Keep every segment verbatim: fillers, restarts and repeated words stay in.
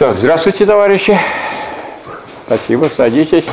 Так, здравствуйте, товарищи. Спасибо, садитесь.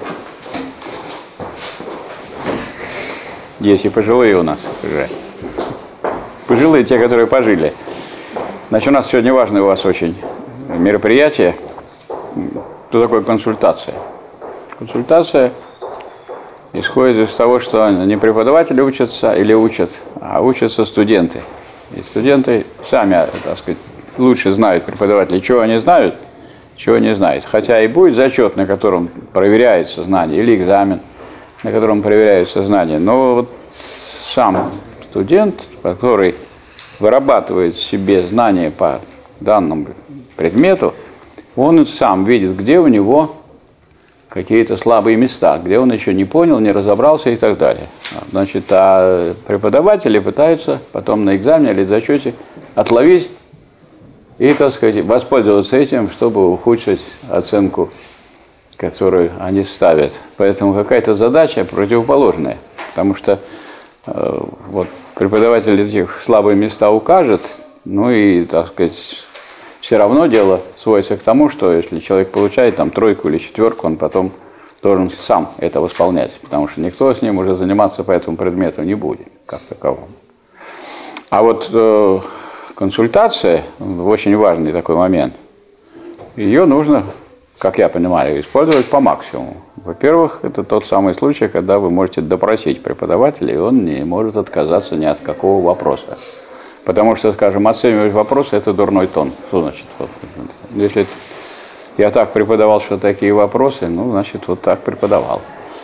Есть и пожилые у нас уже. Пожилые, те, которые пожили. Значит, у нас сегодня важное у вас очень мероприятие. Что такое консультация? Консультация исходит из того, что не преподаватели учатся или учат, а учатся студенты. И студенты сами, так сказать, лучше знают преподаватели, чего они знают, чего не знают. Хотя и будет зачет, на котором проверяется знание, или экзамен, на котором проверяются знания. Но вот сам студент, который вырабатывает в себе знания по данному предмету, он сам видит, где у него какие-то слабые места, где он еще не понял, не разобрался и так далее. Значит, а преподаватели пытаются потом на экзамене или зачете отловить и, так сказать, воспользоваться этим, чтобы ухудшить оценку, которую они ставят. Поэтому какая-то задача противоположная, потому что э, вот, преподаватель этих слабые места укажет, ну и, так сказать, все равно дело сводится к тому, что если человек получает там тройку или четверку, он потом должен сам это восполнять, потому что никто с ним уже заниматься по этому предмету не будет, как таковому. А вот э, консультация, очень важный такой момент, ее нужно, как я понимаю, использовать по максимуму. Во-первых, это тот самый случай, когда вы можете допросить преподавателя, и он не может отказаться ни от какого вопроса. Потому что, скажем, оценивать вопросы – это дурной тон. Что значит? Вот, если я так преподавал, что такие вопросы, ну, значит, вот так преподавал.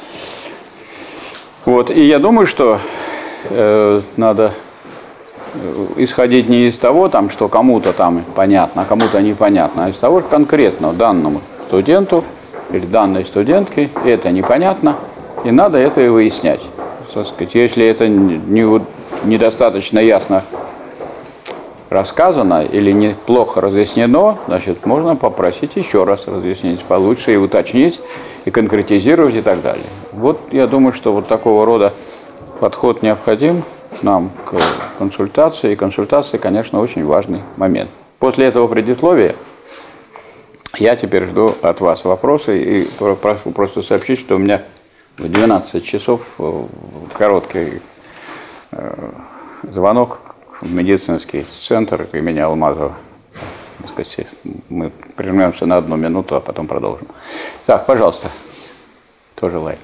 Вот, и я думаю, что э, надо исходить не из того, там, что кому-то там понятно, а кому-то непонятно, а из того, что конкретно данному студенту или данной студентке это непонятно, и надо это и выяснять. Так сказать, если это не, недостаточно ясно рассказано или неплохо разъяснено, значит, можно попросить еще раз разъяснить получше и уточнить, и конкретизировать и так далее. Вот я думаю, что вот такого рода подход необходим нам к консультации. И консультация, конечно, очень важный момент. После этого предисловия я теперь жду от вас вопросы и прошу просто сообщить, что у меня в двенадцать часов короткий звонок в медицинский центр имени Алмазова. Мы прервемся на одну минуту, а потом продолжим. Так, пожалуйста, кто желает?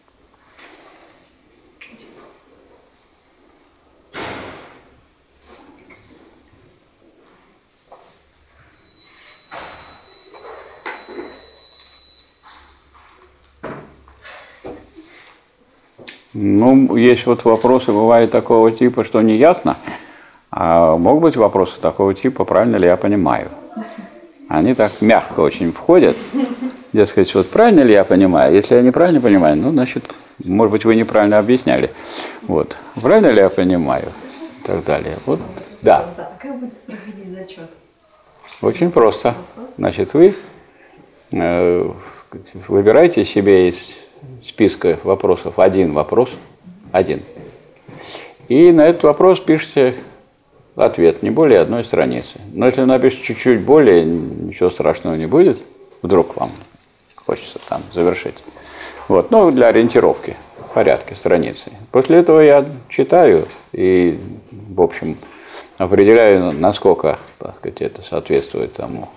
Ну, есть вот вопросы, бывают такого типа, что не ясно. А могут быть вопросы такого типа, правильно ли я понимаю? Они так мягко очень входят. Дескать, вот правильно ли я понимаю? Если я неправильно понимаю, ну, значит, может быть, вы неправильно объясняли. Вот. Правильно ли я понимаю? И так далее. Вот, да. А как будет проходить зачет? Очень просто. Значит, вы э, выбираете себе из списка вопросов один вопрос, один. И на этот вопрос пишите ответ, не более одной страницы. Но если напишите чуть-чуть более, ничего страшного не будет, вдруг вам хочется там завершить. Вот, ну, для ориентировки в порядке страницы. После этого я читаю и, в общем, определяю, насколько, так сказать, это соответствует тому,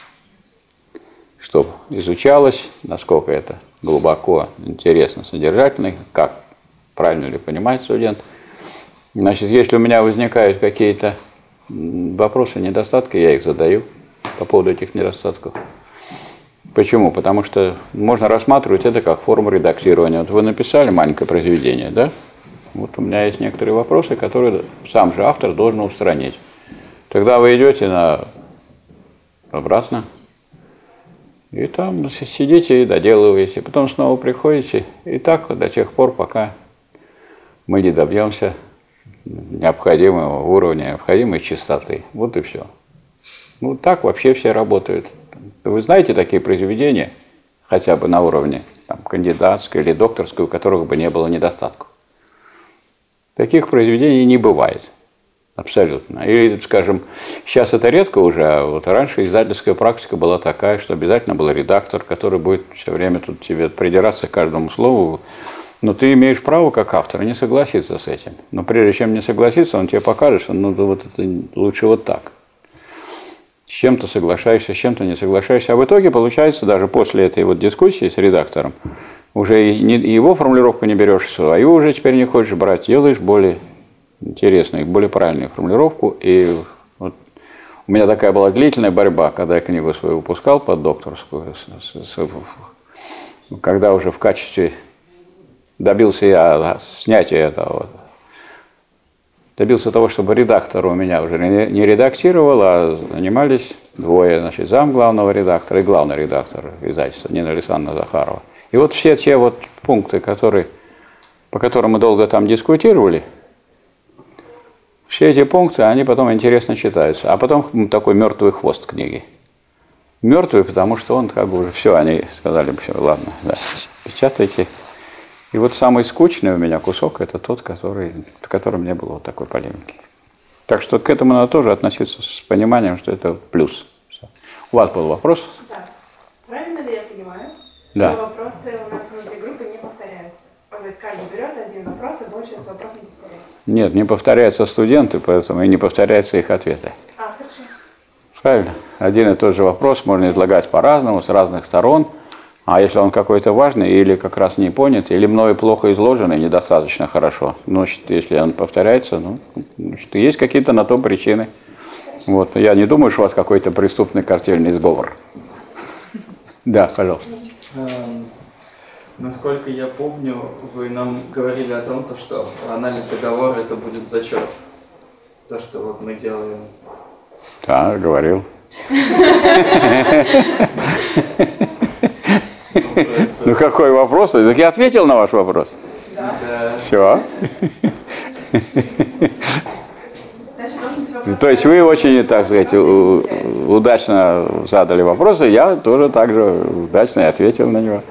что изучалось, насколько это глубоко, интересно, содержательно, как правильно ли понимает студент. Значит, если у меня возникают какие-то вопросы, недостатки, я их задаю по поводу этих недостатков. Почему? Потому что можно рассматривать это как форму редактирования. Вот вы написали маленькое произведение, да? Вот у меня есть некоторые вопросы, которые сам же автор должен устранить. Тогда вы идете на обратно, и там сидите и доделываете. Потом снова приходите, и так до тех пор, пока мы не добьемся необходимого уровня, необходимой чистоты. Вот и все. Ну, так вообще все работают. Вы знаете такие произведения, хотя бы на уровне там, кандидатской или докторской, у которых бы не было недостатков? Таких произведений не бывает. Абсолютно. И, скажем, сейчас это редко уже, а вот раньше издательская практика была такая, что обязательно был редактор, который будет все время тут тебе придираться к каждому слову. Но ты имеешь право, как автор, не согласиться с этим. Но прежде чем не согласиться, он тебе покажет, что ну, вот это лучше вот так. С чем-то соглашаешься, с чем-то не соглашаешься. А в итоге получается, даже после этой вот дискуссии с редактором, уже и не, его формулировку не берешь, свою уже теперь не хочешь брать, делаешь более интересную, более правильную формулировку. И вот у меня такая была длительная борьба, когда я книгу свою выпускал под докторскую, с, с, когда уже в качестве добился я снятия этого, добился того, чтобы редактор у меня уже не редактировал, а занимались двое, значит, зам главного редактора и главный редактор издательства Нина Александровна Захарова. И вот все те вот пункты, которые, по которым мы долго там дискутировали, все эти пункты, они потом интересно читаются. А потом такой мертвый хвост книги. Мертвый, потому что он как бы уже все, они сказали, все, ладно, да, печатайте. И вот самый скучный у меня кусок, это тот, который, в котором не было вот такой полемики. Так что к этому надо тоже относиться с пониманием, что это плюс. У вас был вопрос? Да. Правильно ли я понимаю, да. что вопросы у нас внутри группы не повторяются? То есть каждый берет один вопрос, и больше этот вопрос не повторяется? Нет, не повторяются студенты, поэтому и не повторяются их ответы. А, хорошо. Правильно. Один и тот же вопрос можно излагать по-разному, с разных сторон. А если он какой-то важный, или как раз не понят, или мною плохо изложен и недостаточно хорошо, значит, если он повторяется, ну, значит, есть какие-то на то причины. Вот. Я не думаю, что у вас какой-то преступный картельный сговор. Да, пожалуйста. Насколько я помню, вы нам говорили о том, что анализ договора это будет зачет. То, что вот мы делаем. Да, говорил. Ну какой вопрос? Так я ответил на ваш вопрос. Да. Все. То есть вы очень, так сказать, удачно задали вопросы, я тоже так же удачно ответил на него.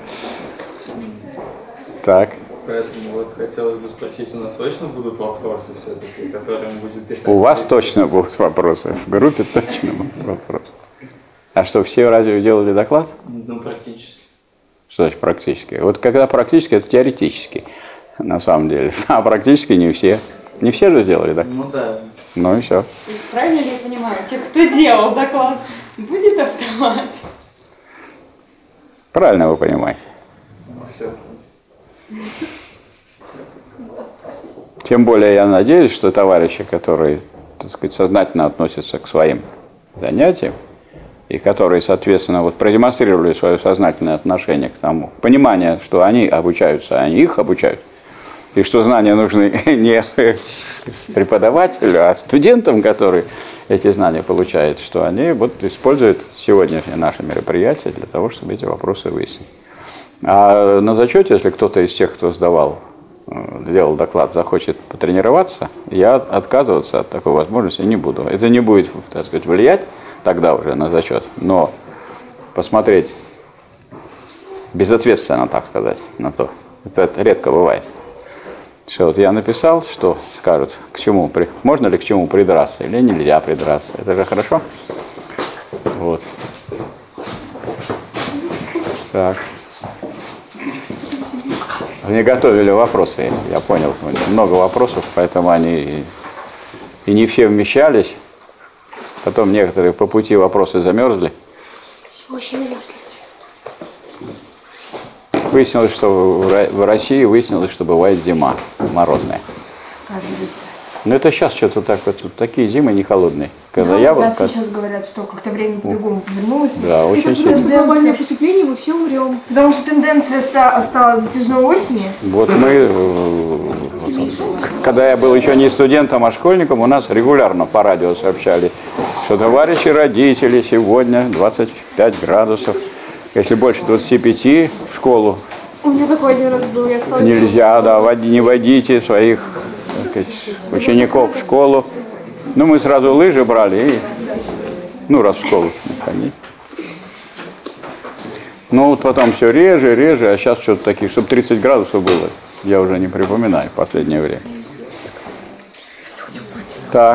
Так. Поэтому вот хотелось бы спросить, у нас точно будут вопросы все-таки, которые мы будем писать? У вас точно будут вопросы, в группе точно будут вопросы. А что, все разве делали доклад? Ну, практически. Что значит практически? Вот когда практически, это теоретически, на самом деле. А практически не все. Не все же сделали, да? Ну да. Ну и все. Правильно ли я понимаю, те, кто делал доклад, будет автомат? Правильно вы понимаете. Ну, все. Тем более я надеюсь, что товарищи, которые, так сказать, сознательно относятся к своим занятиям, и которые, соответственно, вот продемонстрировали свое сознательное отношение к тому, понимание, что они обучаются, они их обучают, и что знания нужны не преподавателю, а студентам, которые эти знания получают, что они вот используют сегодняшнее наше мероприятие для того, чтобы эти вопросы выяснить. А на зачете, если кто-то из тех, кто сдавал, делал доклад, захочет потренироваться, я отказываться от такой возможности не буду. Это не будет, так сказать, влиять тогда уже на зачет, но посмотреть безответственно, так сказать, на то, это, это редко бывает. Что вот я написал, что скажут, к чему, можно ли к чему придраться или нельзя придраться. Это же хорошо? Вот. Так. Мне готовили вопросы, я понял, много вопросов, поэтому они и не все вмещались. Потом некоторые по пути вопросы замерзли. Очень замерзли. Выяснилось, что в России выяснилось, что бывает зима морозная. Оказывается. Но это сейчас что-то так вот, такие зимы не холодные. Когда Да, я да, вот, как... сейчас говорят, что как-то время по-другому повернулось. Да, очень Это сильно. глобальное потепление, мы все умрем. Потому что тенденция ста- стала затяжной осени. Вот мы, э, когда я был еще не студентом, а школьником, у нас регулярно по радио сообщали, что товарищи родители, сегодня двадцать пять градусов. Если больше двадцати пяти в школу У меня такой один раз был, я осталась... нельзя, да, води- не водите своих, так сказать, учеников в школу. Ну, мы сразу лыжи брали и, ну, раз в школу ходить. Ну, вот потом все реже, реже, а сейчас что-то такие, чтобы тридцать градусов было, я уже не припоминаю в последнее время. Так.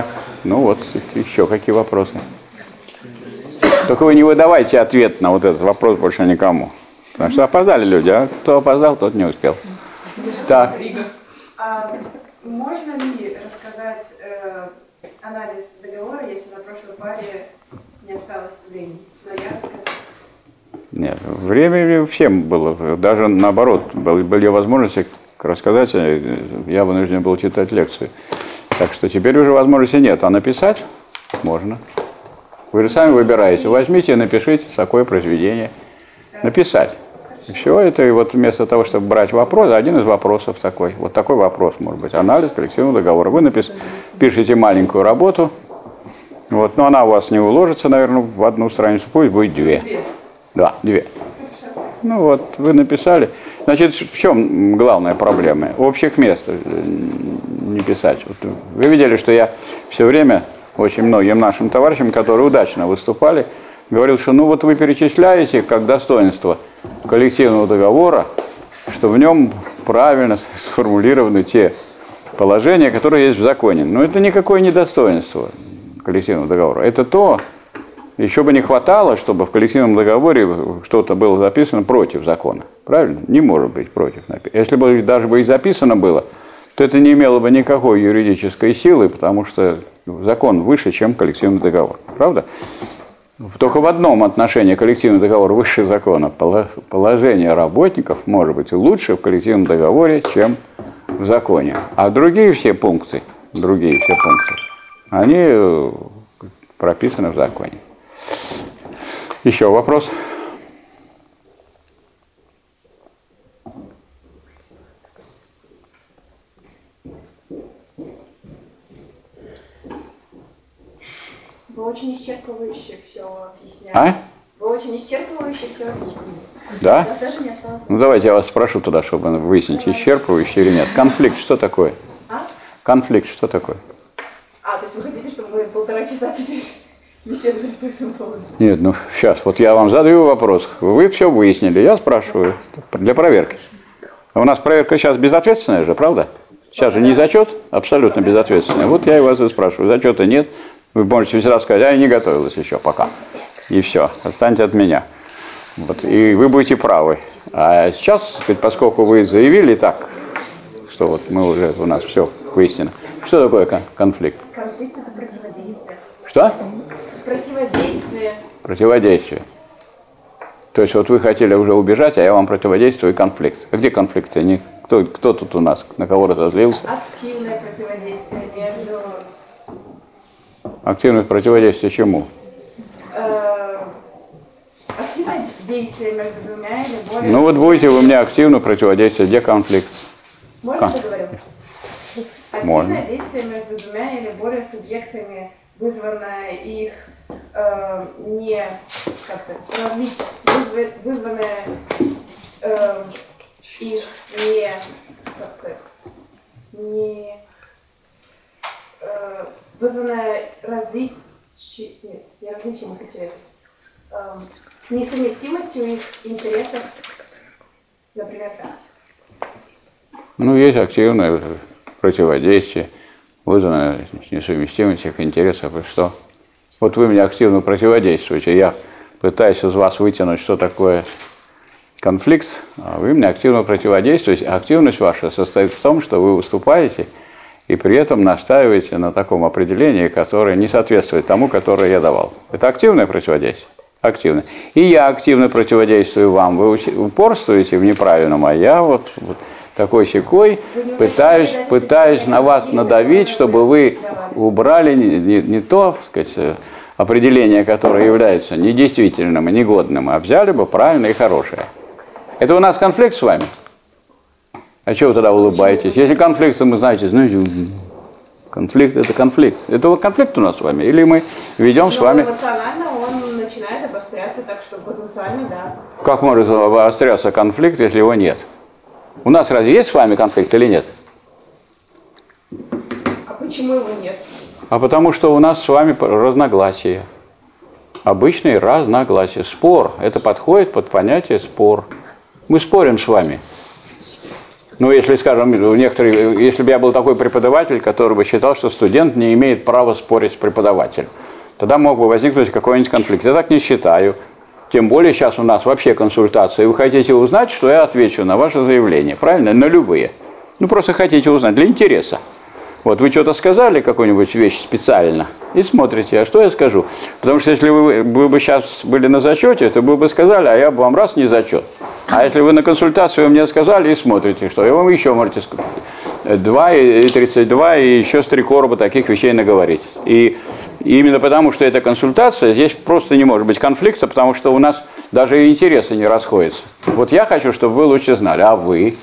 Ну вот, еще какие вопросы? Только вы не выдавайте ответ на вот этот вопрос больше никому. Потому что опоздали люди, а кто опоздал, тот не успел. Так. А можно ли рассказать э, анализ договора, если на прошлой паре не осталось времени? Но я... Нет, времени всем было. Даже наоборот, были возможности рассказать, я вынужден был читать лекции. Так что теперь уже возможности нет, а написать можно. Вы же сами выбираете. Возьмите и напишите такое произведение. Написать. И все это, и вот вместо того, чтобы брать вопрос, один из вопросов такой. Вот такой вопрос может быть. Анализ коллективного договора. Вы напис... пишете маленькую работу. Вот, но она у вас не уложится, наверное, в одну страницу. Пусть будет две. Да, две. Ну вот, вы написали. Значит, в чем главная проблема? Общих мест не писать. Вот вы видели, что я все время очень многим нашим товарищам, которые удачно выступали, говорил, что ну вот вы перечисляете как достоинство коллективного договора, что в нем правильно сформулированы те положения, которые есть в законе. Но это никакое не достоинство коллективного договора. Это то, еще бы не хватало, чтобы в коллективном договоре что-то было записано против закона. Правильно? Не может быть против. Если бы даже бы и записано было, то это не имело бы никакой юридической силы, потому что закон выше, чем коллективный договор. Правда? Только в одном отношении коллективный договор выше закона. Положение работников может быть лучше в коллективном договоре, чем в законе. А другие все пункты, другие все пункты, они прописаны в законе. Еще вопрос? Вы очень исчерпывающе все объясняли. А? Вы очень исчерпывающе все объяснили. Да? У нас даже не осталось. Ну давайте я вас спрошу тогда, чтобы выяснить, исчерпывающе или нет. Конфликт что такое? А? Конфликт что такое? А, то есть вы хотите, чтобы мы полтора часа теперь беседовали по этому поводу? Нет, ну сейчас, вот я вам задаю вопрос. Вы все выяснили, я спрашиваю для проверки. У нас проверка сейчас безответственная же, правда? Сейчас же не зачет, абсолютно безответственная. Вот я и вас и спрашиваю, зачета нет. Вы можете всегда сказать, а я не готовилась еще пока. И все, отстаньте от меня. Вот, и вы будете правы. А сейчас, поскольку вы заявили так, что вот мы уже, у нас все выяснено. Что такое конфликт? Конфликт – это противодействие. Что? Противодействие. Противодействие. То есть вот вы хотели уже убежать, а я вам противодействую, и конфликт. А где конфликты? Не, кто, кто тут у нас? На кого разозлился? Активное противодействие между... Активное противодействие чему? Э, активное действие между двумя или более... Ну вот будете вы мне активно противодействовать. Где конфликт? Можно Кон... договорю? Активное Можно. действие между двумя или более субъектами, вызванное их э, не как-то развить, вызва, вызванное э, их не как сказать, не э, вызванное различием, нет, не различием их интересов, э, несовместимостью их интересов, например, так. Ну, есть активное противодействие, вызванное несовместимость их интересов. И что? Вот вы мне активно противодействуете. Я пытаюсь из вас вытянуть, что такое конфликт, а вы мне активно противодействуете. Активность ваша состоит в том, что вы выступаете и при этом настаиваете на таком определении, которое не соответствует тому, которое я давал. Это активное противодействие? Активное. И я активно противодействую вам. Вы упорствуете в неправильном, а я вот... вот такой-сякой, пытаюсь, пытаюсь на вас надавить, чтобы вы убрали не, не, не то, так сказать, определение, которое является недействительным и негодным, а взяли бы правильное и хорошее. Это у нас конфликт с вами? А чего вы тогда улыбаетесь? Если конфликт, то мы, знаете, знаете, конфликт – это конфликт. Это вот конфликт у нас с вами? Или мы ведем с вами… Но эмоционально он начинает обостряться, так что потенциально, да. Как может обостряться конфликт, если его нет? У нас разве есть с вами конфликт или нет? А почему его нет? А потому что у нас с вами разногласия. Обычные разногласия. Спор. Это подходит под понятие спор. Мы спорим с вами. Ну, если, скажем, некоторые, если бы я был такой преподаватель, который бы считал, что студент не имеет права спорить с преподавателем, тогда мог бы возникнуть какой-нибудь конфликт. Я так не считаю. Тем более сейчас у нас вообще консультация. Вы хотите узнать, что я отвечу на ваше заявление, правильно? На любые. Ну, просто хотите узнать для интереса. Вот вы что-то сказали, какую-нибудь вещь специально, и смотрите, а что я скажу? Потому что если вы, вы бы сейчас были на зачете, то вы бы сказали, а я бы вам раз не зачет. А если вы на консультацию мне сказали и смотрите, что, и вам еще можете сказать два и тридцать два, и еще с три короба таких вещей наговорить. И именно потому, что это консультация, здесь просто не может быть конфликта, потому что у нас даже и интересы не расходятся. Вот я хочу, чтобы вы лучше знали, а вы?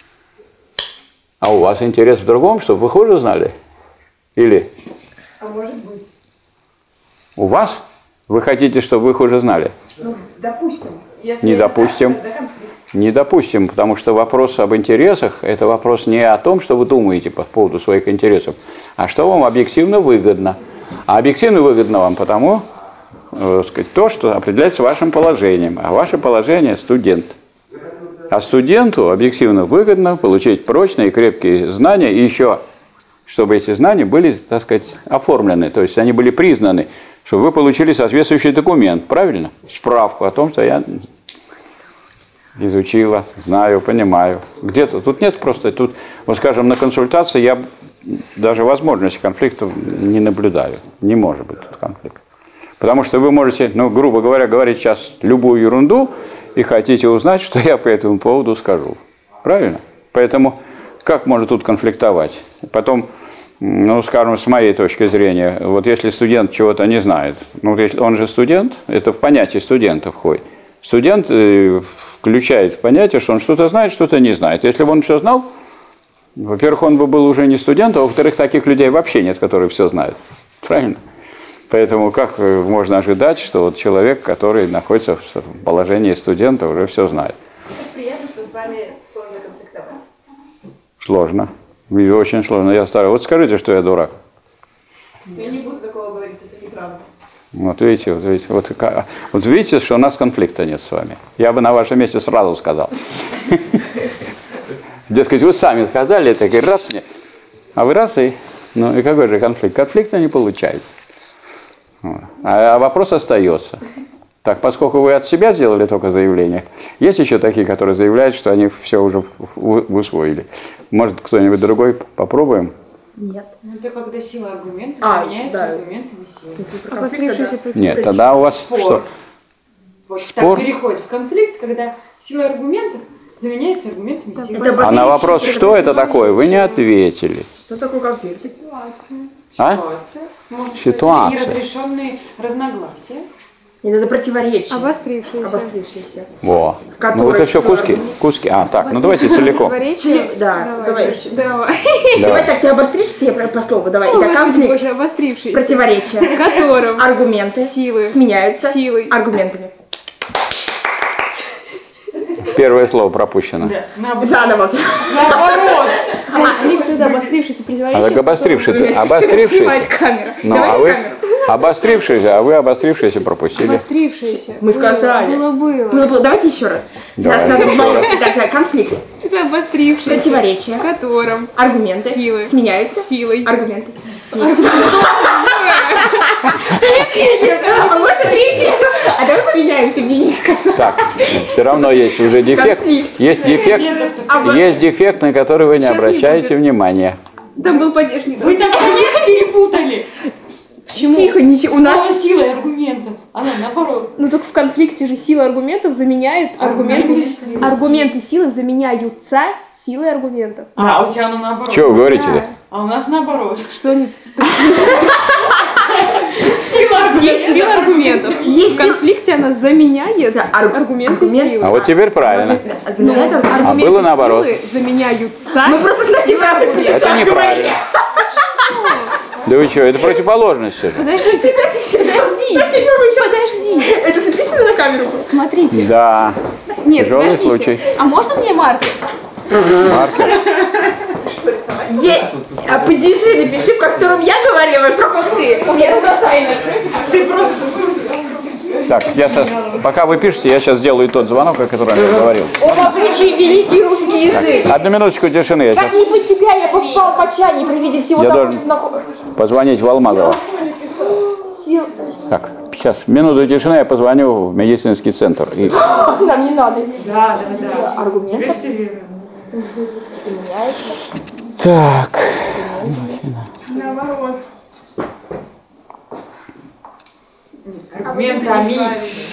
А у вас интерес в другом, чтобы вы хуже знали? Или? А может быть. У вас? Вы хотите, чтобы вы хуже знали? Ну, допустим. Если Не допустим. Да, конфликт. Не допустим, потому что вопрос об интересах – это вопрос не о том, что вы думаете по поводу своих интересов, а что вам объективно выгодно. А объективно выгодно вам потому, э, сказать, то, что определяется вашим положением. А ваше положение – студент. А студенту объективно выгодно получить прочные и крепкие знания, и еще, чтобы эти знания были, так сказать, оформлены, то есть они были признаны, чтобы вы получили соответствующий документ, правильно? Справку о том, что я изучила, знаю, понимаю. Где-то, тут нет просто, тут, вот скажем, на консультации я даже возможности конфликтов не наблюдаю, не может быть тут конфликта. Потому что вы можете, ну, грубо говоря, говорить сейчас любую ерунду, и хотите узнать, что я по этому поводу скажу. Правильно? Поэтому как можно тут конфликтовать? Потом, ну, скажем, с моей точки зрения, вот если студент чего-то не знает, ну, если он же студент, это в понятие студента входит. Студент э, включает в понятие, что он что-то знает, что-то не знает. Если бы он все знал, во-первых, он бы был уже не студентом, а во-вторых, таких людей вообще нет, которые все знают. Правильно? Поэтому как можно ожидать, что вот человек, который находится в положении студента, уже все знает? Приятно, что с вами сложно конфликтовать. Сложно. И очень сложно. Я старый. Вот скажите, что я дурак. Я не буду такого говорить, это неправда. Вот видите, вот видите, вот, вот видите, что у нас конфликта нет с вами. Я бы на вашем месте сразу сказал. Дескать, вы сами сказали, это раз мне. А вы раз и... Ну и какой же конфликт? Конфликта не получается. А вопрос остается. Так, поскольку вы от себя сделали только заявление, есть еще такие, которые заявляют, что они все уже усвоили. Может, кто-нибудь другой попробуем? Нет. Ну, это когда сила аргументов А, меняется да. аргументами силы. В смысле, про Обострившийся конфликт, против. Нет, тогда у вас Спор. что? Вот Спор? так переходит в конфликт, когда сила аргументов заменяется аргументами Да, силы. это А на вопрос, Обострившийся что это против. такое, вы не ответили. Что такое конфликт? Ситуация. А? Ситуация. Может, Ситуация. это неразрешенные разногласия. Нет, это противоречие. Обострившийся. Обострившееся. Во. В которой Ну это все сила куски. аргументов. Куски. А, так, ну давайте целиком. Противоречие. Да, Давай. давай. Саша, Давай. Давай Давай. так, ты обостришься, я про- по слову, давай. Ой, Итак, господи конфликт, боже, обострившийся. противоречие, В котором аргументы силы сменяются силой. аргументами. Первое слово пропущено. Да. Наоборот. Заново. Наоборот. конфликт это обострившийся А противоречие. так обострившийся, У меня обострившийся. снимает камера. Ну, Давай а на вы камеру. обострившийся, а вы обострившийся пропустили. Обострившийся. Мы сказали. Было, было. Было, было. Давайте еще раз. Давай, Нас надо еще вдвоем. Так, конфликт, Это обострившийся. противоречие, В котором аргументы Силы. сменяются силой. аргументы. А можно третий? А давай поменяемся, мне не сказал. Так, все равно есть уже дефект. Конфликт. Есть дефект, Обо- есть дефект, на который вы не Сейчас не обращаете будет. внимания. Там был падеж не Вы так конец перепутали. Почему? Тихо, ничего. У Слово нас силы аргументов. Она наоборот. Ну так в конфликте же сила аргументов заменяет аргументы. Аргументы. Аргументы силы заменяются силой аргументов. А, у тебя оно наоборот. Чего вы говорите-то? А у нас наоборот. Что они... Сила аргументов. Есть сила аргументов. Есть В конфликте она заменяет Да, арг- аргументы аргумент- силы. А вот теперь правильно. заменяет аргументы. Аргументы было наоборот. силы заменяются. Мы просто с таким разным Это путешествием неправильно. Да вы что, это противоположности же. Подождите, подожди, подожди. Это записано на камеру? Смотрите. Да, Нет, тяжелый подождите. случай. А можно мне маркер? Маркер. Е- А падежи напиши, в котором я говорила, и в каком ты. У меня туда сайна. Ты просто... Так, я сейчас, пока вы пишете, я сейчас сделаю тот звонок, о котором я говорил. О, обличий великий русский язык. Одну минуточку тишины. Я Как сейчас не быть тебя, я бы впал по чане при виде всего Я того, должен- что нахо- позвонить в Алмазово. Сил. Так, сейчас, минуту тишины, я позвоню в медицинский центр. И... Нам не надо. Да, да, да. Аргументов Персевируем. меняется. Так, Наоборот. Аргументами.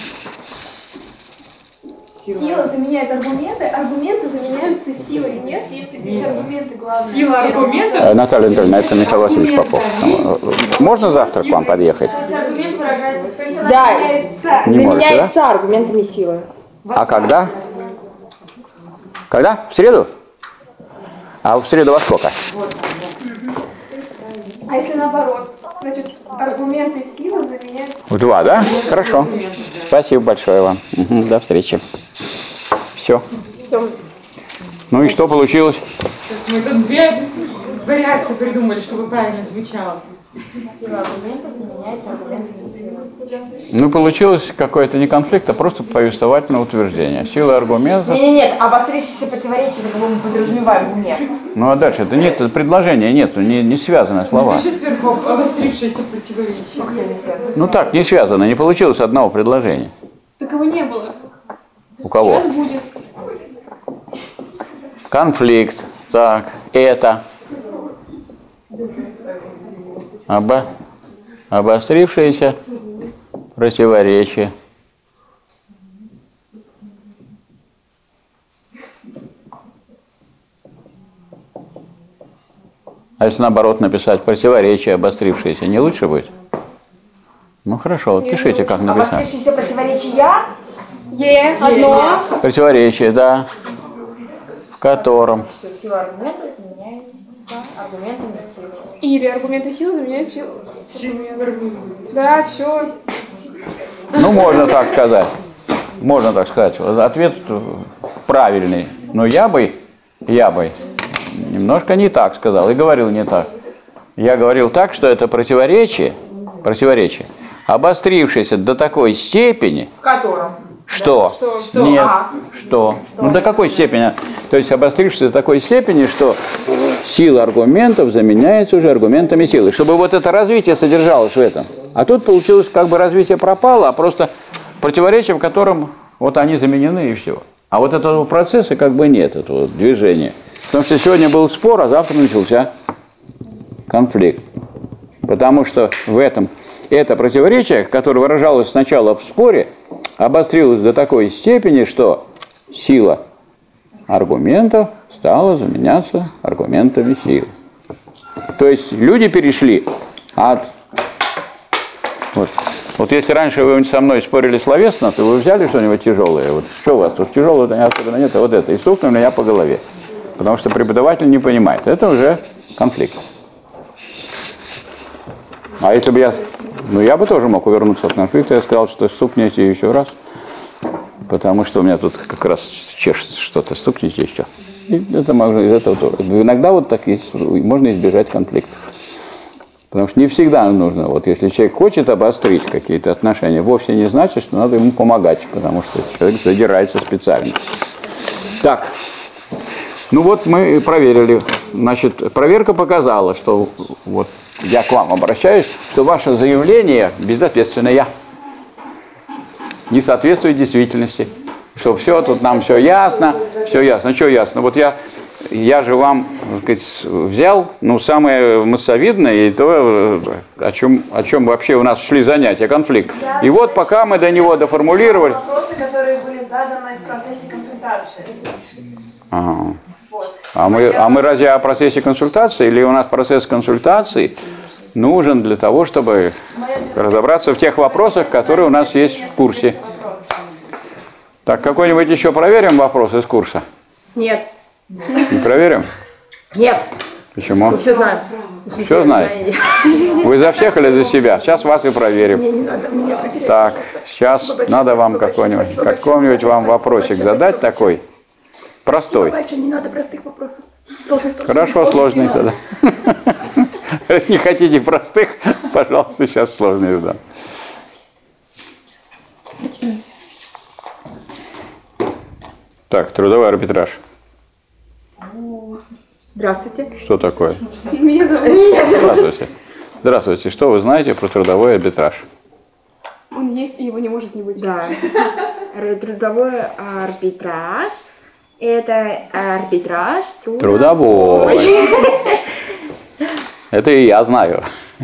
Сила заменяет аргументы, аргументы заменяются силой, нет? Здесь аргументы главные. Сила аргументов. э, Наталья Анатольевна, это Михаил Васильевич Попов. Там, э, Можно завтра к вам подъехать? То есть аргумент выражается в фейсе. Да, Не можете, да? заменяется аргументами силы. А когда? Когда? В среду? А в среду во сколько? А если наоборот? Значит, аргументы силы заменяют... В два, да? Хорошо. Спасибо большое вам. Мгм, до встречи. Все. Все. Ну и что получилось? Мы тут две вариации придумали, чтобы правильно звучало. Сила аргументов заменяется аргументами силы. Ну, получилось какое-то не конфликт, а просто повествовательное утверждение. Сила аргумента. Нет, нет, нет, обострившееся противоречие, кого мы подразумеваем в уме. Ну, а дальше? Это нет, это предложения нету, не, не связаны слова. Еще сверху обострившееся противоречие. Ну так, не связано, не получилось одного предложения. Такового не было. У кого? Сейчас будет. Конфликт. Так, это. Обо... Обострившееся противоречие. А если наоборот написать противоречие обострившееся, не лучше будет? Ну хорошо, вот пишите, как написать. Обострившееся противоречия. Е, одно. Противоречие, да, в котором Все, сила аргументов заменяется аргументами силы. Или аргументы силы заменяют силу. Да, все. Ну, можно так сказать. Можно так сказать. Ответ правильный. Но я бы, я бы немножко не так сказал и говорил не так. Я говорил так, что это противоречие, противоречие, обострившееся до такой степени, В котором? что, Что? Что? нет, А. что, ну до какой степени, то есть обострившееся до такой степени, что сила аргументов заменяется уже аргументами силы, чтобы вот это развитие содержалось в этом. А тут получилось, как бы развитие пропало, а просто противоречие, в котором вот они заменены и все. А вот этого процесса как бы нет, этого движения. Потому что сегодня был спор, а завтра начался конфликт. Потому что в этом это противоречие, которое выражалось сначала в споре, обострилось до такой степени, что сила аргументов стала заменяться аргументами силы. То есть люди перешли от... Вот, вот если раньше вы со мной спорили словесно, то вы взяли что-нибудь тяжелое. Вот что у вас тут тяжелого особенно нет, а вот это. И стукнули меня по голове. Потому что преподаватель не понимает. Это уже конфликт. А если бы я... Ну, я бы тоже мог увернуться от конфликта. Я сказал, что стукните еще раз. Потому что у меня тут как раз чешется что-то. Стукните еще. И это можно из этого тоже. Иногда вот так есть, можно избежать конфликта. Потому что не всегда нужно. Вот если человек хочет обострить какие-то отношения, вовсе не значит, что надо ему помогать. Потому что человек задирается специально. Так. Ну вот мы проверили. Значит, проверка показала, что вот я к вам обращаюсь, что ваше заявление безответственное, не соответствует действительности. Что все, тут нам все ясно, все ясно. Что ясно? Вот я, я же вам, так сказать, взял, ну, самое массовидное, и то, о чем, о чем вообще у нас шли занятия, конфликт. И вот пока мы до него доформулировали... Вопросы, которые были заданы в процессе консультации. Ага. Вот. А мы, а мы разве о процессе консультации, или у нас процесс консультации нужен для того, чтобы разобраться в тех вопросах, которые у нас есть в курсе? Так, какой-нибудь еще проверим вопрос из курса? Нет. Не проверим? Нет. Почему? Все знаю. Все знаете? Вы за всех или за себя? Сейчас вас и проверим. Мне не надо меня проверять. Так, сейчас надо вам какой-нибудь какой-нибудь вам вопросик задать такой. Простой. Большое, не надо простых вопросов. Сложных тоже. Хорошо, сложный задам. Не хотите простых, пожалуйста, сейчас сложные задам. Так, трудовой арбитраж. Здравствуйте. Что такое? Меня зовут. Меня зовут. Здравствуйте. Здравствуйте. Что вы знаете про трудовой арбитраж? Он есть, и его не может не быть. Да. Трудовой арбитраж – это арбитраж труда... Трудовой. Это и я знаю.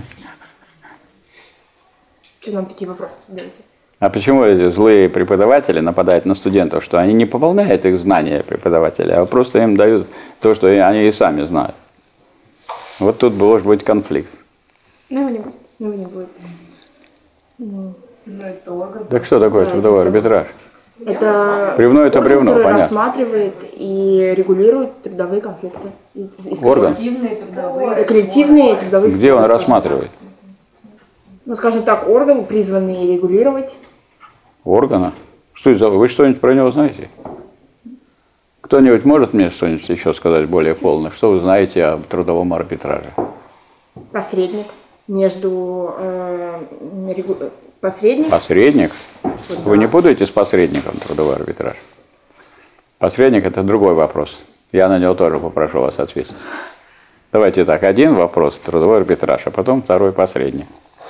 Что нам такие вопросы задаете? А почему эти злые преподаватели нападают на студентов, что они не пополняют их знания преподавателя, а просто им дают то, что они и сами знают? Вот тут может быть конфликт. Ну, его не будет. Ну, не будет. Ну, это орган. Так что такое Да, трудовой это арбитраж? Это Бревно это орган, бревно, который понятно. рассматривает и регулирует трудовые конфликты. И- и- Орган? Коллективные трудовые. Э, Коллективные трудовые Где он споры, скажем рассматривает? так. Ну, скажем так, орган, призванный регулировать. Органа? Что это за... Вы что-нибудь про него знаете? Кто-нибудь может мне что-нибудь еще сказать более полно? Что вы знаете о трудовом арбитраже? Посредник между э, регу- посредник. Посредник? Вот, Вы да. не путаете с посредником трудовой арбитраж? Посредник – это другой вопрос. Я на него тоже попрошу вас ответить. Давайте так, один вопрос – трудовой арбитраж, а потом второй – посредник.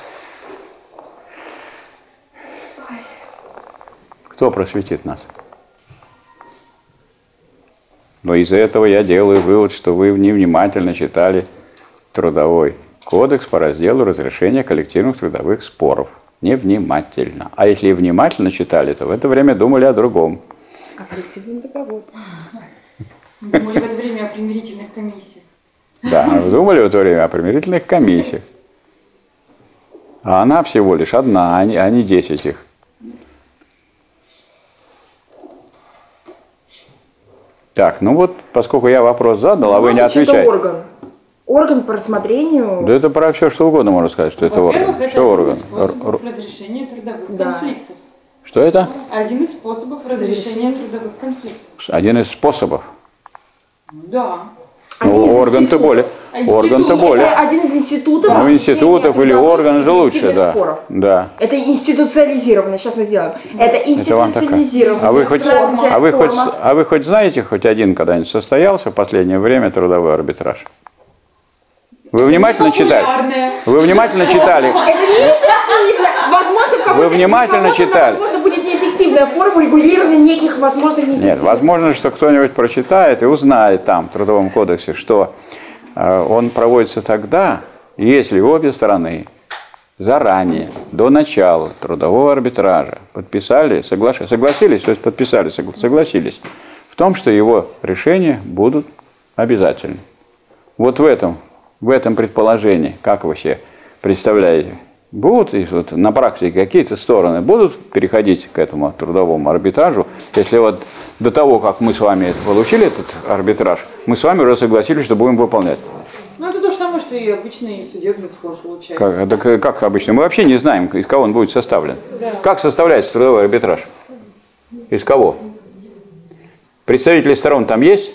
Кто просветит нас? Но из этого я делаю вывод, что вы невнимательно читали Трудовой кодекс по разделу разрешения коллективных трудовых споров. Невнимательно. А если и внимательно читали, то в это время думали о другом. А коллективный договор. Думали в это время о примирительных комиссиях. Да, вы думали в это время о примирительных комиссиях. А она всего лишь одна, а не, а не десять их. Так, ну вот, поскольку я вопрос задал, а вы не отвечаете. Это орган. Орган по рассмотрению. Да это про все, что угодно можно сказать, что это Во-первых, орган. это Что один орган? из способов разрешения трудовых Да. конфликтов. Что это? Один из способов разрешения трудовых конфликтов. Один из способов. Да. Один Ну, из орган-то институтов. более. А институт Орган-то более. Это один из институтов. Ну, разрешения институтов или трудовых орган и же лучше, коллективных да. споров. Да. Это институциализированно. Сейчас мы сделаем. Это Это вам такая. институциализированная А вы хоть, форма. а вы хоть, форма. а вы хоть знаете, хоть один когда-нибудь состоялся в последнее время трудовой арбитраж? Вы внимательно читали? Популярная. Вы внимательно читали? Это неэффективно. Возможно, в какой-то Вы внимательно для кого-то, читали? Возможно, будет неэффективная форма регулирования неких возможных неэффективных. Нет, возможно, что кто-нибудь прочитает и узнает там, в Трудовом кодексе, что э, он проводится тогда, если обе стороны заранее, до начала трудового арбитража подписали, соглаш... согласились, то есть подписали, согла- согласились в том, что его решения будут обязательны. Вот в этом, в этом предположении, как вы себе представляете, будут и вот на практике какие-то стороны будут переходить к этому трудовому арбитражу, если вот до того, как мы с вами получили этот арбитраж, мы с вами уже согласились, что будем выполнять. Ну, это то же самое, что и обычный судебный спор получается. Как, так, как обычно? Мы вообще не знаем, из кого он будет составлен. Да. Как составляется трудовой арбитраж? Из кого? Представители сторон там есть?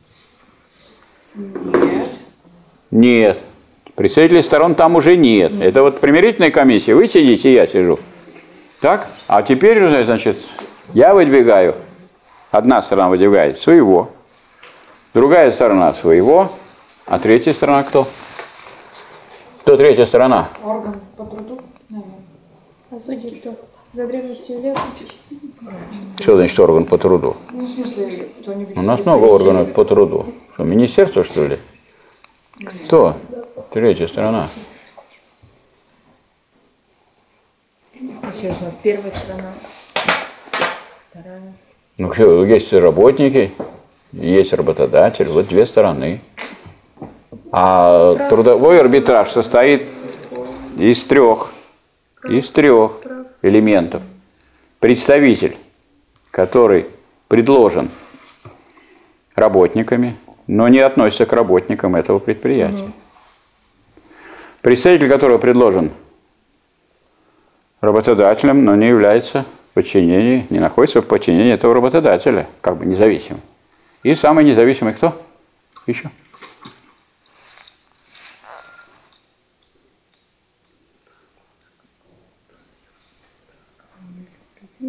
Нет. Нет. Представителей сторон там уже нет. Это вот примирительная комиссия. Вы сидите, я сижу. Так? А теперь, значит, я выдвигаю. Одна сторона выдвигает своего, другая сторона своего, а третья сторона кто? Кто третья сторона? Орган по труду? Наверное. А судьи кто? За древностью лет? Что значит орган по труду? Ну, в смысле, кто-нибудь... У нас из много представителей. органов по труду. Что, министерство, что ли? Кто? Третья сторона. Еще раз у нас первая сторона. Вторая. Ну, что, есть работники, есть работодатель, вот две стороны. А трудовой арбитраж состоит из трех, из трех элементов. Представитель, который предложен работниками, но не относится к работникам этого предприятия. Представитель, который предложен работодателем, но не является в подчинении, не находится в подчинении этого работодателя, как бы независимым. И самый независимый кто? Еще?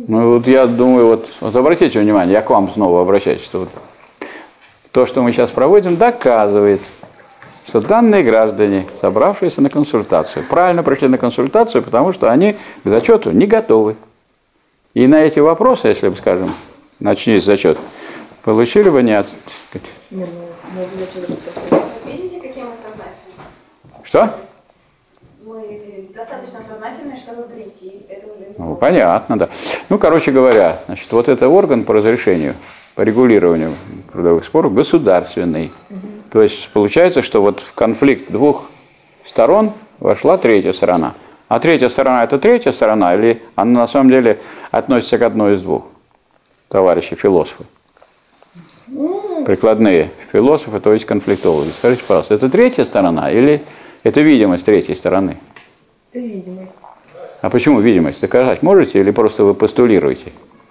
Ну вот я думаю, вот, вот обратите внимание, я к вам снова обращаюсь, что вот то, что мы сейчас проводим, доказывает, что данные граждане, собравшиеся на консультацию, правильно пришли на консультацию, потому что они к зачету не готовы. И на эти вопросы, если бы, скажем, начнись зачет, получили бы не от... Видите, какие мы сознательные? Что? Мы достаточно сознательные, чтобы прийти. Это уже не Ну, понятно, да. Ну, короче говоря, значит, вот это орган по разрешению, по регулированию трудовых споров государственный. Угу. То есть получается, что вот в конфликт двух сторон вошла третья сторона. А третья сторона – это третья сторона, или она на самом деле относится к одной из двух? Товарищи философы. Прикладные философы, то есть конфликтологи. Скажите, пожалуйста, это третья сторона или это видимость третьей стороны? Это видимость. А почему видимость? Доказать можете или просто вы постулируете?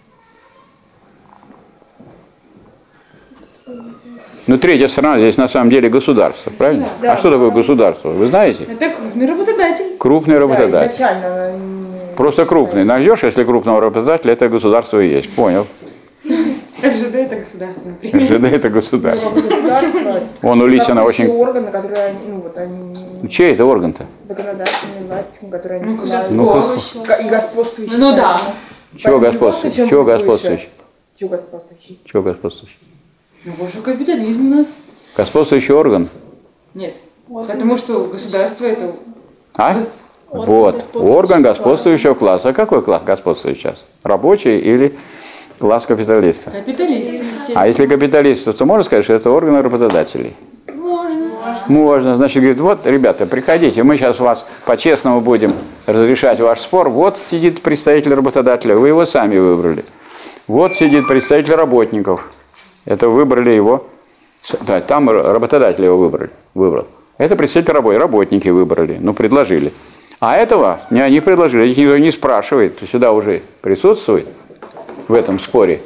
Ну, третья сторона здесь на самом деле государство, правильно? Да, а что такое государство? Вы знаете? Это крупный работодатель. Крупный работодатель. Да, изначально. Просто крупный. Найдешь, если крупного работодателя, это государство и есть. Понял. РЖД это государство, например. РЖД это государство. Государство. Он у Лисина очень... органы, которые они, ну вот они... Чей это орган-то? Законодательные власти, которые они Ну, ссылают. ну, И господствующие. Ну да. Чего господствующий? Чего господствующий? Чего господствующий? Чего господствующий? Ну, больше капитализм у нас. Господствующий орган? Нет. Потому что государство это... А? Вот. Орган господствующего класса. А какой класс господствует сейчас? Рабочий или класс капиталистов? Капиталист. А если капиталистов, то можно сказать, что это органы работодателей? Можно. Можно. Значит, говорит, вот, ребята, приходите, мы сейчас вас по-честному будем разрешать ваш спор. Вот сидит представитель работодателя, вы его сами выбрали. Вот сидит представитель работников. Это выбрали его, да, там работодатель его выбрали, выбрал. Это представитель работы, работники выбрали, ну, предложили. А этого не они предложили, их никто не спрашивает, сюда уже присутствует в этом споре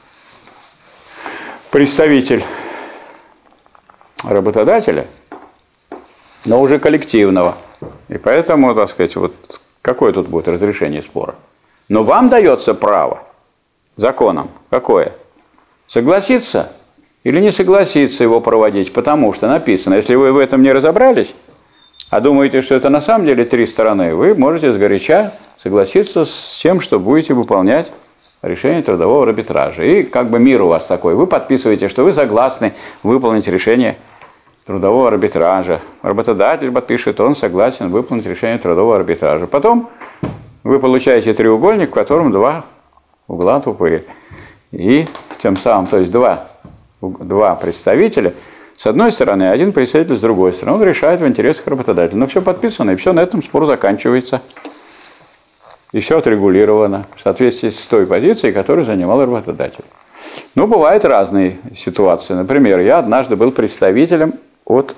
представитель работодателя, но уже коллективного. И поэтому, так сказать, вот какое тут будет разрешение спора? Но вам дается право законом. Какое? Согласиться или не согласиться его проводить, потому что написано, если вы в этом не разобрались, а думаете, что это на самом деле три стороны, вы можете сгоряча согласиться с тем, что будете выполнять решение трудового арбитража. И как бы мир у вас такой, вы подписываете, что вы согласны выполнить решение трудового арбитража. Работодатель подпишет, он согласен выполнить решение трудового арбитража. Потом вы получаете треугольник, в котором два угла тупые. И тем самым, то есть два, два представителя, с одной стороны, один представитель с другой стороны, он решает в интересах работодателя. Но все подписано, и все, на этом спор заканчивается. И все отрегулировано в соответствии с той позицией, которую занимал работодатель. Ну, бывают разные ситуации. Например, я однажды был представителем от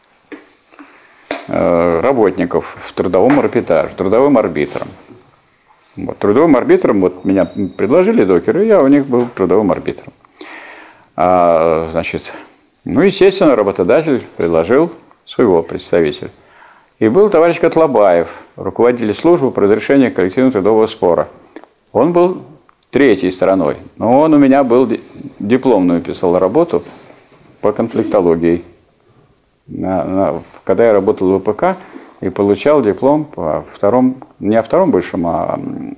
э, работников в трудовом арбитраже, трудовым арбитром. Вот, трудовым арбитром, вот меня предложили докеры, и я у них был трудовым арбитром. А, значит, ну, естественно, работодатель предложил своего представителя. И был товарищ Котлобаев, руководитель службы по разрешению коллективного трудового спора. Он был третьей стороной, но он у меня был дипломную писал работу по конфликтологии. На, на, когда я работал в ВПК и получал диплом по втором, не о втором большем, а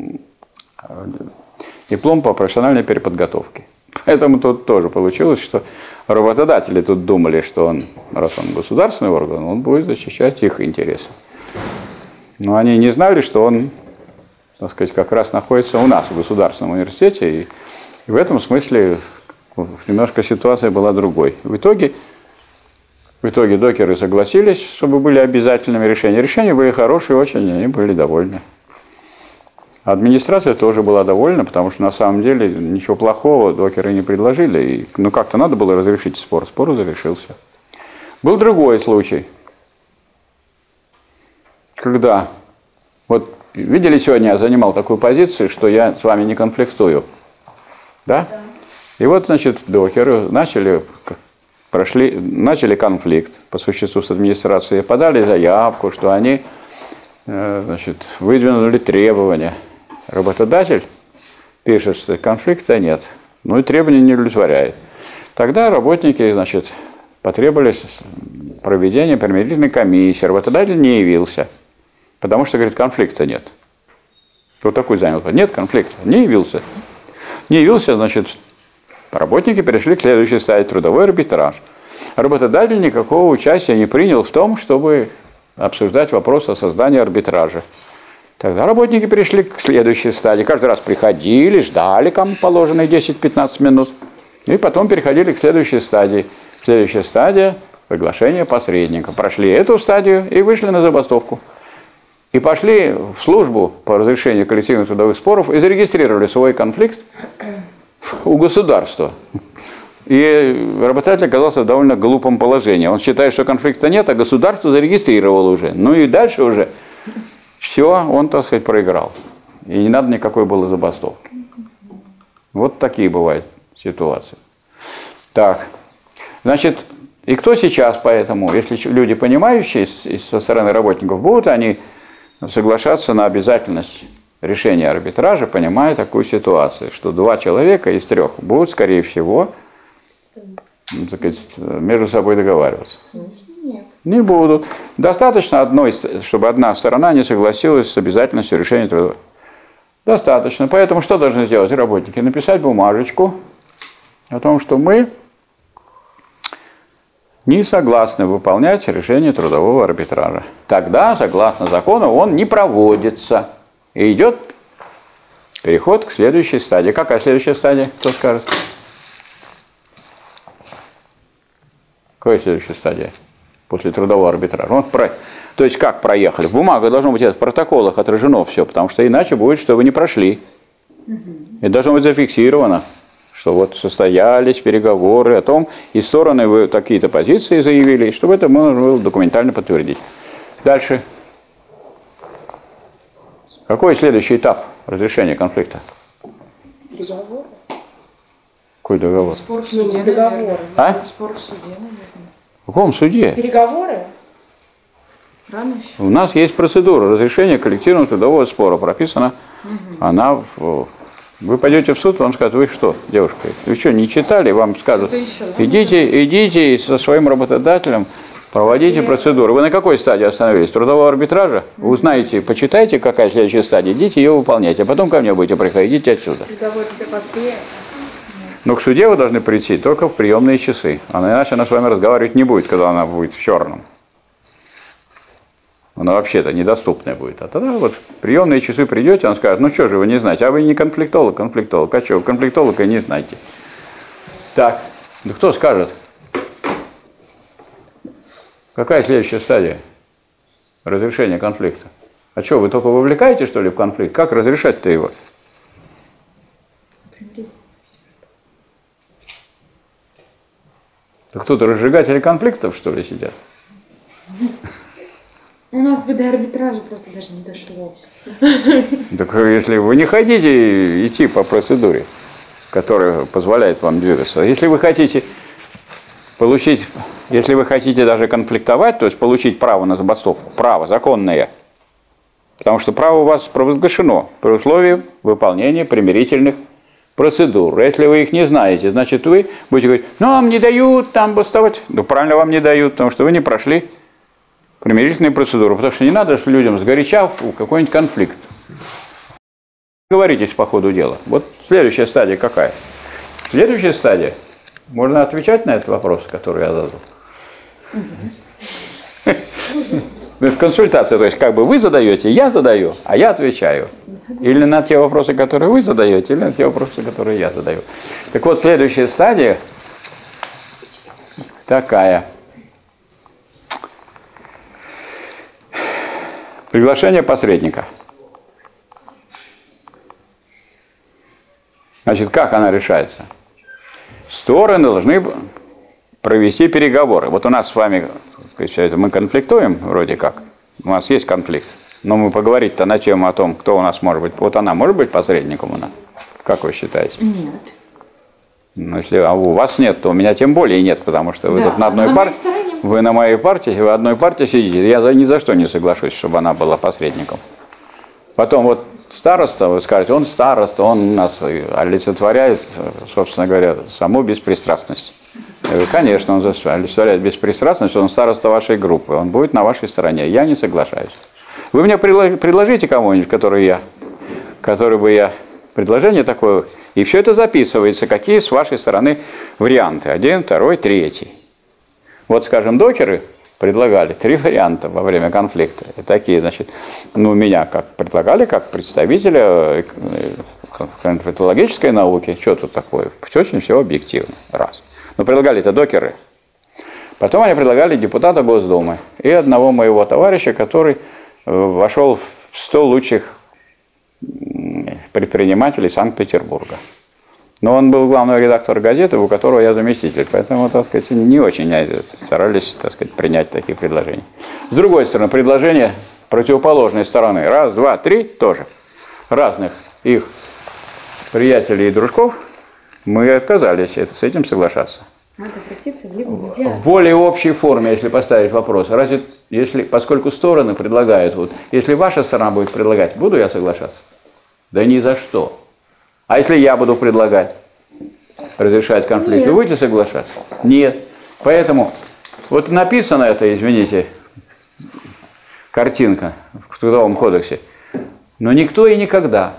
диплом по профессиональной переподготовке. Поэтому тут тоже получилось, что работодатели тут думали, что он, раз он государственный орган, он будет защищать их интересы. Но они не знали, что он, так сказать, как раз находится у нас в государственном университете. И, и в этом смысле немножко ситуация была другой. В итоге, в итоге докеры согласились, чтобы были обязательными решения. Решения были хорошие очень, они были довольны. Администрация тоже была довольна, потому что на самом деле ничего плохого докеры не предложили. И, ну как-то надо было разрешить спор. Спор разрешился. Был другой случай, когда, вот видели, сегодня я занимал такую позицию, что я с вами не конфликтую. Да? Да. И вот, значит, докеры начали, прошли, начали конфликт по существу с администрацией, подали заявку, что они, значит, выдвинули требования. Работодатель пишет, что конфликта нет, ну и требования не удовлетворяет. Тогда работники, значит, потребовали проведения примирительной комиссии. Работодатель не явился, потому что, говорит, конфликта нет. Вот такой занял. Нет конфликта, не явился. Не явился, значит, работники перешли к следующей стадии, трудовой арбитраж. Работодатель никакого участия не принял в том, чтобы обсуждать вопрос о создании арбитража. Тогда работники перешли к следующей стадии. Каждый раз приходили, ждали, кому положенные десять-пятнадцать минут. И потом переходили к следующей стадии. Следующая стадия – приглашение посредника. Прошли эту стадию и вышли на забастовку. И пошли в службу по разрешению коллективных трудовых споров и зарегистрировали свой конфликт у государства. И работодатель оказался в довольно глупом положении. Он считает, что конфликта нет, а государство зарегистрировало уже. Ну и дальше уже все, он, так сказать, проиграл. И не надо никакой было забастовки. Вот такие бывают ситуации. Так, значит, и кто сейчас поэтому, если люди понимающие со стороны работников, будут они соглашаться на обязательность решения арбитража, понимая такую ситуацию, что два человека из трех будут, скорее всего, так сказать, между собой договариваться? Нет. Не будут. Достаточно одной, чтобы одна сторона не согласилась с обязательностью решения труда. Достаточно. Поэтому что должны сделать работники? Написать бумажечку о том, что мы не согласны выполнять решение трудового арбитража. Тогда, согласно закону, он не проводится. И идет переход к следующей стадии. Какая следующая стадия? Кто скажет? Какая следующая стадия после трудового арбитража? Вот про... То есть как проехали? Бумага должна быть в протоколах отражено все, потому что иначе будет, что вы не прошли. И должно быть зафиксировано, что вот состоялись переговоры о том, и стороны вы такие-то позиции заявили, и чтобы это можно было документально подтвердить. Дальше. Какой следующий этап разрешения конфликта? Договор. Какой договор? Спор в суде, Договор. А? Спор в суде, наверное. В каком суде? Переговоры? Рано еще. У нас есть процедура разрешения коллективного трудового спора. Прописана угу. Она... В... Вы пойдете в суд, вам скажут, вы что, девушка, вы что, не читали? Вам скажут, еще, да? идите, идите со своим работодателем, проводите Если... процедуру. Вы на какой стадии остановились? Трудового арбитража? Вы узнаете, почитайте, какая следующая стадия, идите ее выполняйте, а потом ко мне будете приходить, идите отсюда. Но к суде вы должны прийти только в приемные часы. Она иначе она с вами разговаривать не будет, когда она будет в черном. Она вообще-то недоступная будет. А тогда вот в приемные часы придете, он скажет, ну что же вы не знаете, а вы не конфликтолог, конфликтолог. А что, вы конфликтолог и не знаете. Так, да кто скажет? Какая следующая стадия разрешения конфликта? А что, вы только вовлекаете, что ли, в конфликт? Как разрешать-то его? Так тут разжигатели конфликтов, что ли, сидят? У нас бы до арбитража просто даже не дошло. Так если вы не хотите идти по процедуре, которая позволяет вам двигаться, если вы хотите получить, если вы хотите даже конфликтовать, то есть получить право на забастовку, право законное, потому что право у вас провозглашено при условии выполнения примирительных процедур. Если вы их не знаете, значит вы будете говорить, ну вам не дают там бастовать. Ну правильно, вам не дают, потому что вы не прошли примирительные процедуры, потому что не надо людям сгоряча в какой-нибудь конфликт. Говоритесь по ходу дела. Вот следующая стадия какая? Следующая стадия. Можно отвечать на этот вопрос, который я задал? В консультации, то есть как бы вы задаете, я задаю, а я отвечаю. Или на те вопросы, которые вы задаете, или на те вопросы, которые я задаю. Так вот, следующая стадия такая. Приглашение посредника. Значит, как она решается? Стороны должны провести переговоры. Вот у нас с вами, все это мы конфликтуем вроде как. У нас есть конфликт. Но мы поговорить-то на тему о том, кто у нас может быть. Вот она может быть посредником у нас? Как вы считаете? Нет. Ну, если а у вас нет, то у меня тем более нет, потому что вы да, тут на одной на партии. Вы на моей партии, вы в одной партии сидите. Я за, ни за что не соглашусь, чтобы она была посредником. Потом вот староста, вы скажете, он староста, он у нас олицетворяет, собственно говоря, саму беспристрастность. Я говорю, конечно, он олицетворяет беспристрастность, он староста вашей группы, он будет на вашей стороне. Я не соглашаюсь. Вы мне предложите кому-нибудь, который я, который бы я, предложение такое, и все это записывается, какие с вашей стороны варианты. Один, второй, третий. Вот, скажем, докеры предлагали три варианта во время конфликта. И такие, значит, ну, меня как предлагали, как представителя конфликтологической науки. Что тут такое? Очень все объективно. Раз. Но предлагали это докеры. Потом они предлагали депутата Госдумы и одного моего товарища, который вошел в сто лучших предпринимателей Санкт-Петербурга. Но он был главный редактор газеты, у которого я заместитель. Поэтому, так сказать, не очень старались, так сказать, принять такие предложения. С другой стороны, предложения противоположной стороны. Раз, два, три тоже. Разных их приятелей и дружков мы отказались с этим соглашаться. Надо обратиться в его нельзя. В более общей форме, если поставить вопрос. Разве, если, поскольку стороны предлагают, вот, если ваша сторона будет предлагать, буду я соглашаться? Да ни за что. А если я буду предлагать разрешать конфликт, вы будете соглашаться? Нет. Поэтому вот написано это, извините, картинка в Трудовом кодексе, но никто и никогда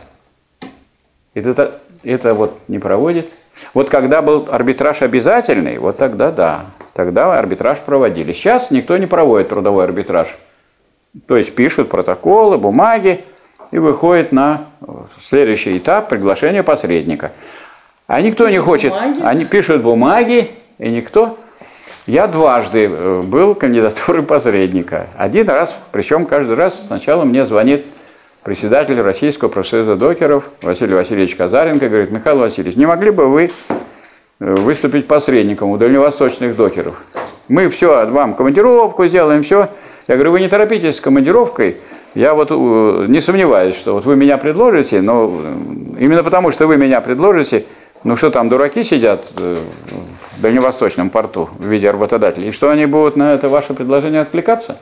это, это вот не проводит. Вот когда был арбитраж обязательный, вот тогда да, тогда арбитраж проводили. Сейчас никто не проводит трудовой арбитраж. То есть пишут протоколы, бумаги, и выходит на следующий этап приглашения посредника. А никто пишут не хочет, бумаги. Они пишут бумаги, и никто. Я дважды был кандидатурой посредника. Один раз, причем каждый раз сначала мне звонит председатель Российского профсоюза докеров Василий Васильевич Казаренко, говорит, Михаил Васильевич, не могли бы вы выступить посредником у дальневосточных докеров? Мы все, вам командировку сделаем, все. Я говорю, вы не торопитесь с командировкой. Я вот не сомневаюсь, что вот вы меня предложите, но именно потому, что вы меня предложите, ну что там, дураки сидят в дальневосточном порту в виде работодателей, и что они будут на это ваше предложение откликаться?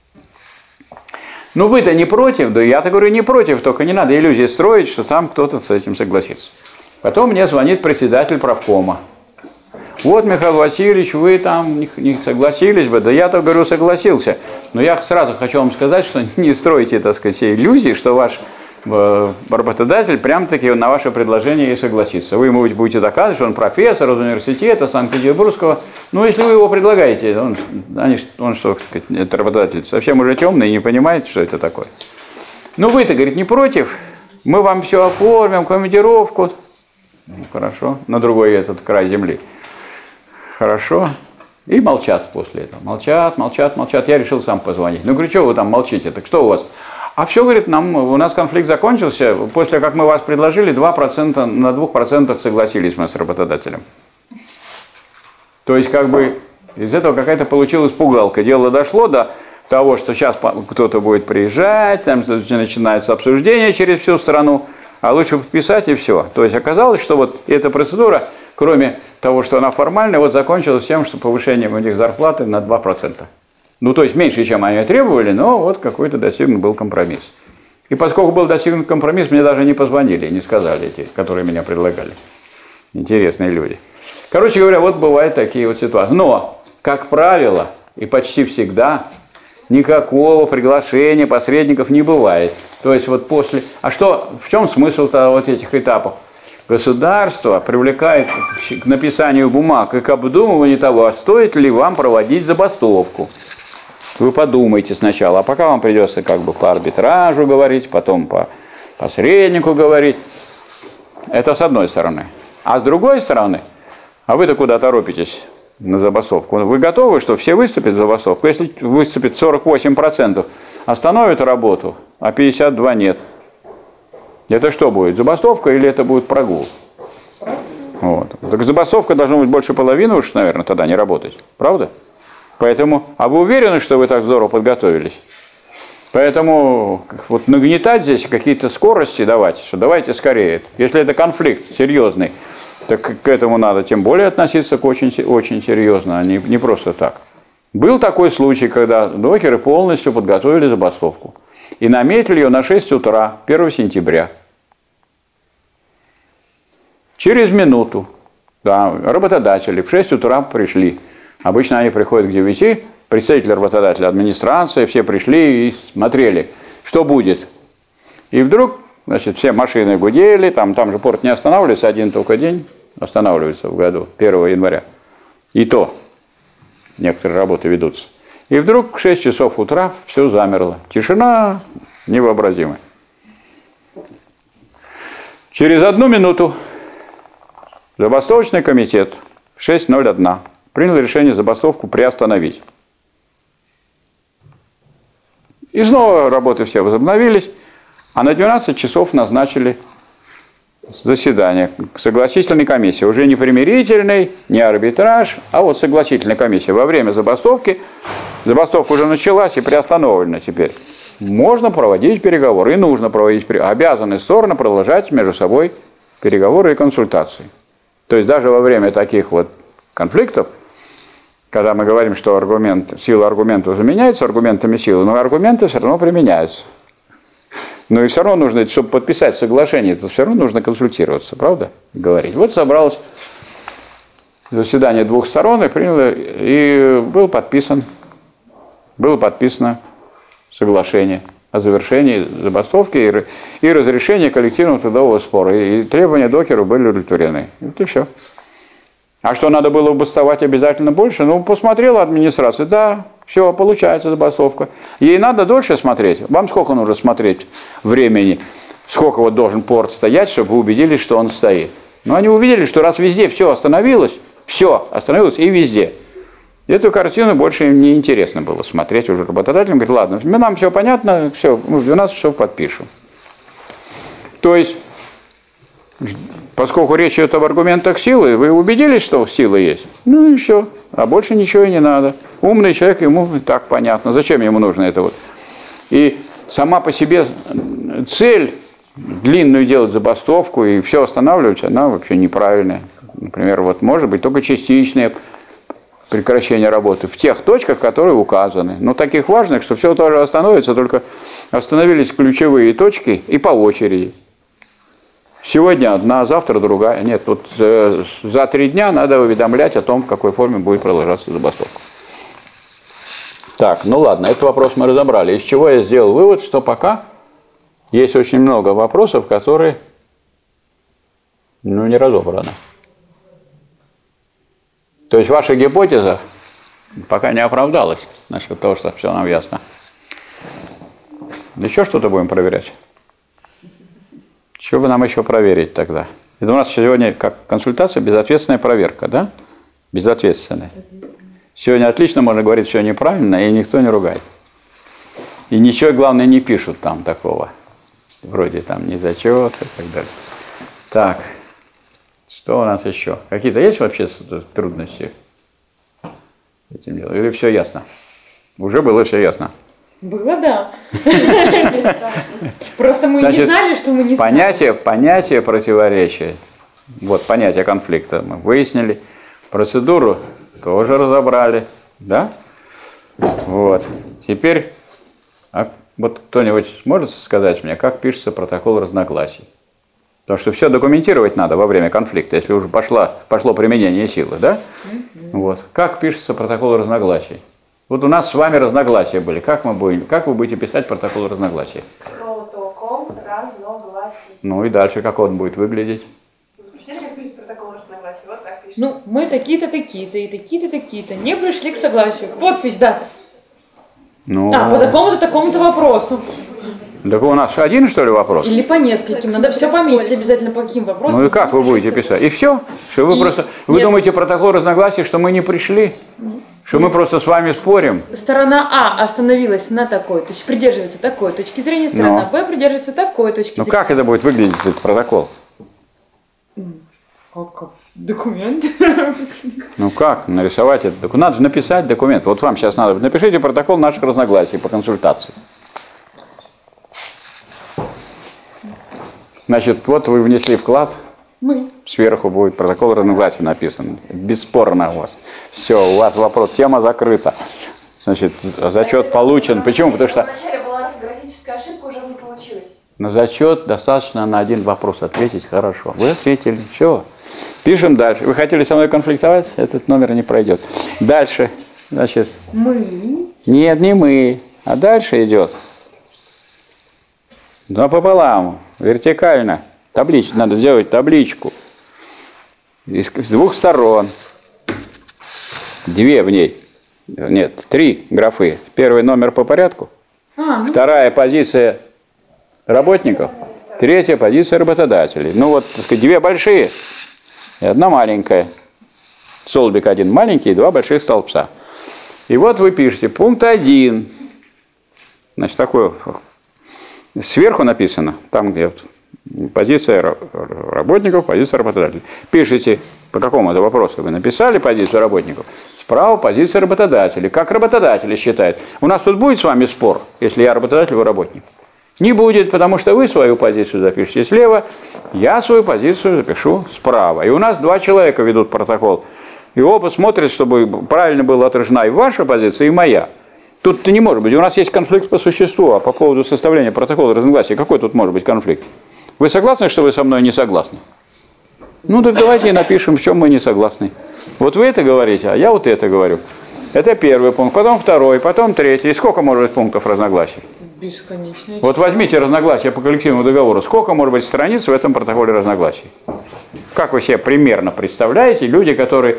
Ну вы-то не против, да я-то говорю не против, только не надо иллюзии строить, что там кто-то с этим согласится. Потом мне звонит председатель правкома. Вот, Михаил Васильевич, вы там не согласились бы, да я-то, говорю, согласился. Но я сразу хочу вам сказать, что не стройте, так сказать, иллюзии, что ваш э, работодатель прям-таки на ваше предложение и согласится. Вы ему будете доказывать, что он профессор из университета Санкт-Петербургского. Ну, если вы его предлагаете, он, они, он что, так сказать, это работодатель, совсем уже темный и не понимает, что это такое. Ну, вы-то, говорит, не против, мы вам все оформим, командировку. Ну, хорошо, на другой этот край земли. Хорошо. И молчат после этого. Молчат, молчат, молчат. Я решил сам позвонить. Ну, говорю, что вы там молчите? Так что у вас? А все, говорит, нам, у нас конфликт закончился. После, как мы вас предложили, два процента, на двух процентах согласились мы с работодателем. То есть, как бы, из этого какая-то получилась пугалка. Дело дошло до того, что сейчас кто-то будет приезжать, там начинается обсуждение через всю страну, а лучше подписать и все. То есть, оказалось, что вот эта процедура, кроме того, что она формальная, вот закончилась тем, что повышением у них зарплаты на два процента. Ну, то есть меньше, чем они требовали, но вот какой-то достигнут был компромисс. И поскольку был достигнут компромисс, мне даже не позвонили, не сказали эти, которые меня предлагали. Интересные люди. Короче говоря, вот бывают такие вот ситуации. Но, как правило, и почти всегда, никакого приглашения посредников не бывает. То есть вот после... А что, в чем смысл-то вот этих этапов? Государство привлекает к написанию бумаг и к обдумыванию того, а стоит ли вам проводить забастовку. Вы подумайте сначала, а пока вам придется как бы по арбитражу говорить, потом по посреднику говорить. Это с одной стороны. А с другой стороны, а вы-то куда торопитесь на забастовку? Вы готовы, что все выступят за забастовку? Если выступит сорок восемь процентов, остановят работу, а пятьдесят два процента нет. Это что будет, забастовка или это будет прогул? Вот. Так забастовка должна быть больше половины уж, наверное, тогда не работать. Правда? Поэтому, а вы уверены, что вы так здорово подготовились? Поэтому вот нагнетать здесь какие-то скорости давать, что давайте скорее. Если это конфликт серьезный, так к этому надо тем более относиться очень, очень серьезно, а не, не просто так. Был такой случай, когда докеры полностью подготовили забастовку. И наметили ее на шесть утра, первого сентября. Через минуту, да, работодатели в шесть утра пришли. Обычно они приходят к девяти, представители работодателя, администрация, все пришли и смотрели, что будет. И вдруг, значит, все машины гудели, там, там же порт не останавливается, один только день останавливается в году, первого января. И то некоторые работы ведутся. И вдруг в шесть часов утра все замерло. Тишина невообразимая. Через одну минуту забастовочный комитет в шесть ноль один принял решение забастовку приостановить. И снова работы все возобновились, а на двенадцать часов назначили заседание согласительной комиссии. Уже не примирительный, не арбитраж, а вот согласительная комиссия. Во время забастовки, забастовка уже началась и приостановлена теперь. Можно проводить переговоры, и нужно проводить переговоры. Обязаны стороны продолжать между собой переговоры и консультации. То есть даже во время таких вот конфликтов, когда мы говорим, что аргумент, сила аргументов заменяется аргументами силы, но аргументы все равно применяются. Но и все равно нужно, чтобы подписать соглашение, то все равно нужно консультироваться, правда? Говорить. Вот собралось заседание двух сторон и приняло, и был подписан, было подписано соглашение о завершении забастовки и, и разрешении коллективного трудового спора. И, и требования докеру были удовлетворены. Вот и все. А что, надо было бастовать обязательно больше? Ну, посмотрела администрация, да, все, получается забастовка. Ей надо дольше смотреть. Вам сколько нужно смотреть времени? Сколько вот должен порт стоять, чтобы вы убедились, что он стоит? Ну, они увидели, что раз везде все остановилось, все остановилось и везде. Эту картину больше им не интересно было смотреть уже работодателям. Говорит, ладно, нам все понятно, все, мы в двенадцать часов подпишем. То есть, поскольку речь идет об аргументах силы, вы убедились, что сила есть? Ну и все, а больше ничего и не надо. Умный человек, ему так понятно, зачем ему нужно это вот. И сама по себе цель длинную делать забастовку и все останавливать, она вообще неправильная. Например, вот может быть только частичное прекращение работы в тех точках, которые указаны. Но таких важных, что все тоже остановится, только остановились ключевые точки и по очереди. Сегодня одна, завтра другая. Нет, вот э, за три дня надо уведомлять о том, в какой форме будет продолжаться забастовка. Так, ну ладно, этот вопрос мы разобрали. Из чего я сделал вывод, что пока есть очень много вопросов, которые, ну, не разобраны. То есть ваша гипотеза пока не оправдалась насчет того, что все нам ясно. Еще что-то будем проверять? Что бы нам еще проверить тогда? Это у нас сегодня как консультация, безответственная проверка, да? Безответственная. Сегодня отлично можно говорить все неправильно, и никто не ругает. И ничего, главное, не пишут там такого. Вроде там не зачет и так далее. Так. Что у нас еще? Какие-то есть вообще трудности с этим делом? Или все ясно? Уже было все ясно. Было, да. Просто мы Значит, не знали, что мы не знаем. Понятие, понятие противоречия. Вот понятие конфликта мы выяснили. Процедуру тоже разобрали. Да? Вот. Теперь, а вот кто-нибудь сможет сказать мне, как пишется протокол разногласий? Потому что все документировать надо во время конфликта, если уже пошло, пошло применение силы, да? Mm-hmm. Вот. Как пишется протокол разногласий? Вот у нас с вами разногласия были. Как мы будем, как вы будете писать протокол разногласий? Протокол разногласий. Ну и дальше как он будет выглядеть? Вы спросили, как пишется протокол разногласий? Вот так пишется. Ну, мы такие-то, такие-то и такие-то, такие-то не пришли к согласию. Подпись, дата. Ну... А, по такому-то, такому-то вопросу. Так у нас один, что ли, вопрос? Или по нескольким. Надо все пометить обязательно, по каким вопросам. Ну и как вы будете писать? И все? Что вы И... просто... Вы Нет. думаете, протокол разногласий, что мы не пришли? Нет. Что мы просто с вами спорим? Сторона А остановилась на такой, то есть придерживается такой точки зрения, сторона Но. Б придерживается такой точки Ну зрения. как это будет выглядеть, этот протокол? Как, как? Документ. Ну как нарисовать этот документ? Надо же написать документ. Вот вам сейчас надо. Напишите протокол наших разногласий по консультации. Значит, вот вы внесли вклад. Мы. Сверху будет протокол разногласий написан. Бесспорно у вас. Все, у вас вопрос, тема закрыта. Значит, зачет получен. Почему? Потому что... Вначале была графическая грамматическая ошибка уже не получилась. На зачет достаточно на один вопрос ответить хорошо. Вы ответили. Все. Пишем дальше. Вы хотели со мной конфликтовать? Этот номер не пройдет. Дальше. Значит. Мы. Нет, не мы. А дальше идет. Напополам. Вертикально. Табличку. Надо сделать табличку. Из, с двух сторон. Две в ней. Нет, три графы. Первый номер по порядку. А, ну. Вторая позиция работников. Третья позиция работодателей. Ну вот, так сказать, две большие и одна маленькая. Столбик один маленький и два больших столбца. И вот вы пишете пункт один. Значит, такое сверху написано, там где вот позиция работников, позиция работодателей. Пишите, по какому-то вопросу вы написали позицию работников, справа позиция работодателей. Как работодатели считают? У нас тут будет с вами спор, если я работодатель, вы работник? Не будет, потому что вы свою позицию запишете слева, я свою позицию запишу справа. И у нас два человека ведут протокол. И оба смотрят, чтобы правильно была отражена и ваша позиция, и моя. Тут не может быть. У нас есть конфликт по существу, а по поводу составления протокола разногласий, какой тут может быть конфликт? Вы согласны, что вы со мной не согласны? Ну так давайте и напишем, в чем мы не согласны. Вот вы это говорите, а я вот это говорю. Это первый пункт, потом второй, потом третий. И сколько может быть пунктов разногласий? Бесконечно. Вот возьмите разногласия по коллективному договору. Сколько может быть страниц в этом протоколе разногласий? Как вы себе примерно представляете, люди, которые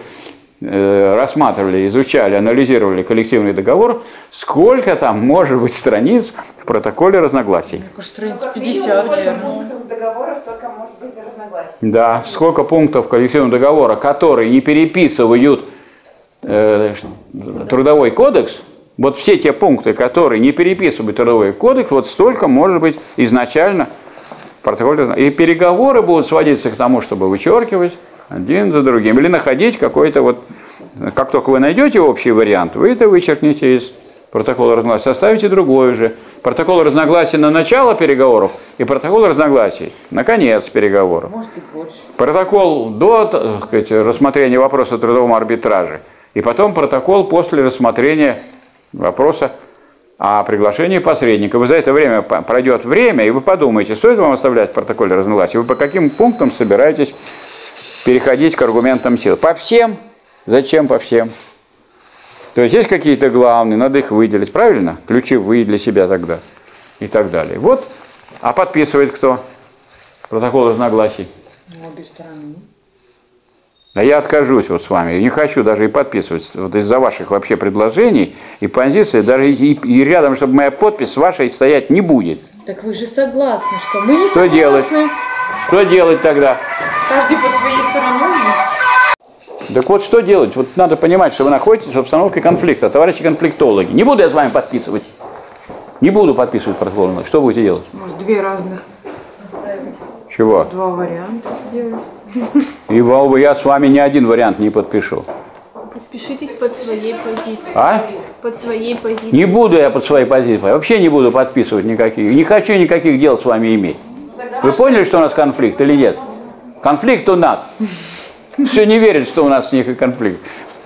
э, рассматривали, изучали, анализировали коллективный договор, сколько там может быть страниц в протоколе разногласий? Мне кажется, страниц Ну, как пятьдесят, минимум, сколько наверное. пунктов договора, столько может быть и разногласий. Да, сколько пунктов коллективного договора, которые не переписывают э, трудовой кодекс, вот все те пункты, которые не переписывают трудовой кодекс, вот столько может быть изначально в протоколе. И переговоры будут сводиться к тому, чтобы вычеркивать один за другим. Или находить какой-то вот, как только вы найдете общий вариант, вы это вычеркнете из протокола разногласий, составите другой же. Протокол разногласий на начало переговоров и протокол разногласий на конец переговоров. Может быть, больше. Протокол до, так сказать, рассмотрения вопроса о трудовом арбитраже и потом протокол после рассмотрения вопроса о приглашении посредника. Вы за это время пройдет время, и вы подумаете, стоит вам оставлять в протоколе разногласий, вы по каким пунктам собираетесь переходить к аргументам сил? По всем? Зачем по всем? То есть есть какие-то главные, надо их выделить, правильно? Ключевые для себя тогда и так далее. Вот, а подписывает кто? Протокол разногласий. Обе стороны. А я откажусь вот с вами, не хочу даже и подписывать, вот из-за ваших вообще предложений и позиций, даже и, и рядом, чтобы моя подпись с вашей стоять не будет. Так вы же согласны, что мы не Что согласны. делать? Что делать тогда? Каждый под своей стороной. Так вот, что делать? Вот надо понимать, что вы находитесь в обстановке конфликта, товарищи конфликтологи. Не буду я с вами подписывать. Не буду подписывать протокол. Что будете делать? Может, две разных, Чего? два варианта сделать. И я с вами ни один вариант не подпишу. Подпишитесь под своей позицией. А? Под своей позицией. Не буду я под своей позицией. Вообще не буду подписывать никаких. Не хочу никаких дел с вами иметь. Вы поняли, что у нас конфликт или нет? Конфликт у нас. Все не верят, что у нас с них конфликт.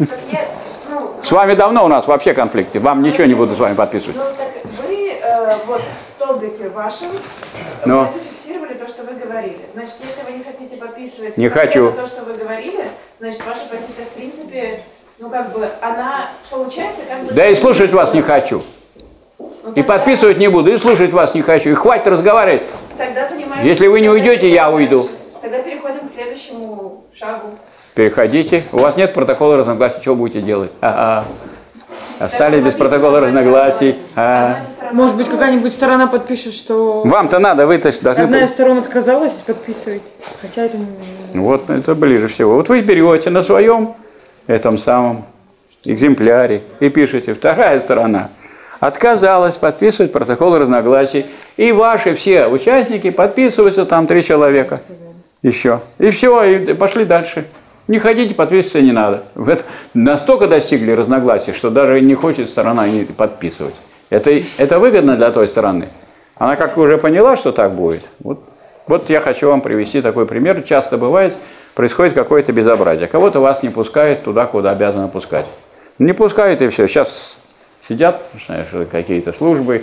С вами давно у нас вообще конфликты. Вам ничего не буду с вами подписывать. Ну так вы э, вот в столбике вашем Но. вы зафиксировали то, что вы говорили. Значит, если вы не хотите подписывать Не конкретно хочу. то, что вы говорили, значит, ваша позиция, в принципе, ну как бы, она получается как бы... Да и слушать вас не хочу. Ну, И тогда- подписывать не буду, и слушать вас не хочу. И хватит разговаривать. Тогда занимаетесь... Если вы не уйдете, я уйду. Тогда переходим к следующему шагу. Переходите. У вас нет протокола разногласий, что будете делать? А-а. Остались без протокола разногласий. А-а. Может быть, какая-нибудь сторона подпишет, что Вам-то надо, вы-то должны... одна из сторон отказалась подписывать. Хотя это... Вот это ближе всего. Вот вы берете на своем этом самом экземпляре и пишете, вторая сторона отказалась подписывать протокол разногласий. И ваши все участники подписываются, там три человека еще. И все, и пошли дальше. Не ходите, подписываться не надо. Вы настолько достигли разногласий, что даже не хочет сторона не подписывать. Это, это выгодно для той стороны. Она как уже поняла, что так будет. Вот, вот я хочу вам привести такой пример. Часто бывает, происходит какое-то безобразие. Кого-то вас не пускают туда, куда обязаны пускать. Не пускают и все. Сейчас сидят, знаешь, какие-то службы,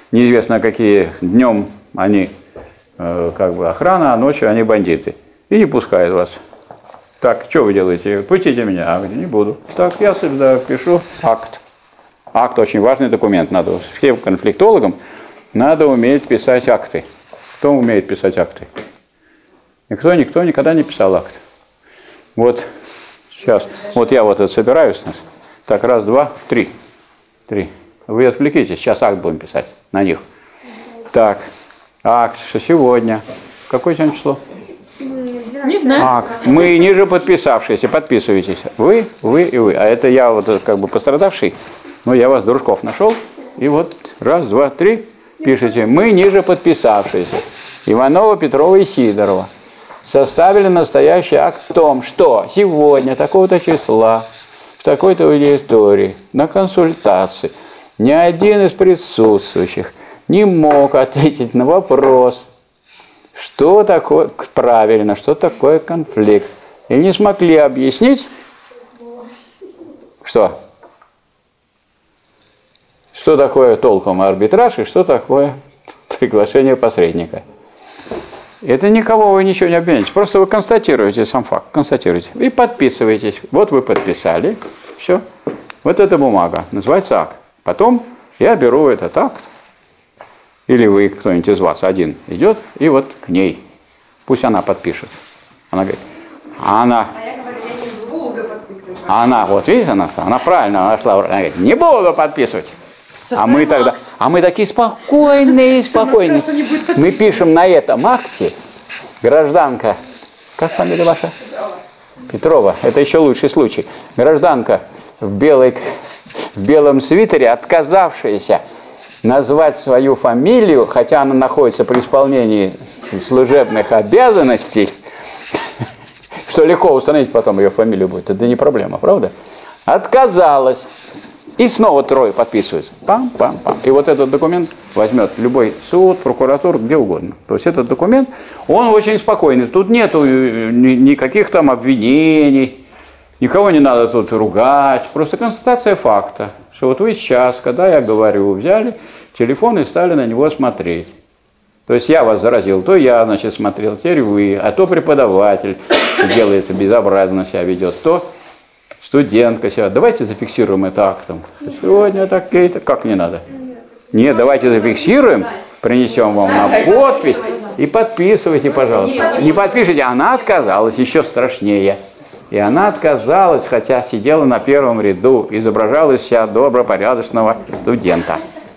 неизвестно какие, днем они э, как бы охрана, а ночью они бандиты. И не пускают вас. Так, что вы делаете? Пустите меня. А не буду. Так, я сюда пишу акт. Акт очень важный документ. Надо всем конфликтологам надо уметь писать акты. Кто умеет писать акты? Никто, никто никогда не писал акт. Вот сейчас, вот я вот это собираюсь. Так, раз, два, три. Три. Вы отвлекитесь, сейчас акт будем писать на них. Так, акт, что сегодня. Какое сегодня число? Не знаю. Акт. Мы ниже подписавшиеся, подписывайтесь. Вы, вы и вы. А это я вот как бы пострадавший. Но я вас, дружков, нашел. И вот раз, два, три. Пишите. Мы ниже подписавшиеся. Иванова, Петрова и Сидорова составили настоящий акт в том, что сегодня, такого-то числа, в такой-то виде истории, на консультации, ни один из присутствующих не мог ответить на вопрос, что такое правильно, что такое конфликт. И не смогли объяснить, что, что такое толком арбитраж и что такое приглашение посредника. Это никого вы ничего не обвиняете. Просто вы констатируете сам факт. Констатируете. И подписываетесь. Вот вы подписали. Все. Вот эта бумага. Называется акт. Потом я беру этот акт. Или вы, кто-нибудь из вас один идет. И вот к ней. Пусть она подпишет. Она говорит. А она. А я говорю, я не буду подписывать. А она, вот видите, она, она правильно. Она шла. Она говорит, не буду подписывать. А мы тогда, а мы такие спокойные, спокойные. Мы пишем на этом акте, гражданка, как фамилия ваша? Петрова. Это еще лучший случай. Гражданка в, белой, в белом свитере, отказавшаяся назвать свою фамилию, хотя она находится при исполнении служебных обязанностей, что легко установить потом ее фамилию будет, это не проблема, правда? Отказалась. И снова трое подписываются. Пам-пам-пам. И вот этот документ возьмет любой суд, прокуратура, где угодно. То есть этот документ, он очень спокойный. Тут нету никаких там обвинений, никого не надо тут ругать. Просто констатация факта. Что вот вы сейчас, когда я говорю, взяли телефон и стали на него смотреть. То есть я вас заразил, то я, значит, смотрел, теперь вы, а то преподаватель делает безобразно себя ведет, то студентка себя. Давайте зафиксируем это актом. Сегодня такие-то. Как не надо? Нет, давайте зафиксируем, принесем вам на подпись и подписывайте, пожалуйста. Не подпишите, она отказалась, еще страшнее. И она отказалась, хотя сидела на первом ряду, изображала из себя добропорядочного студента.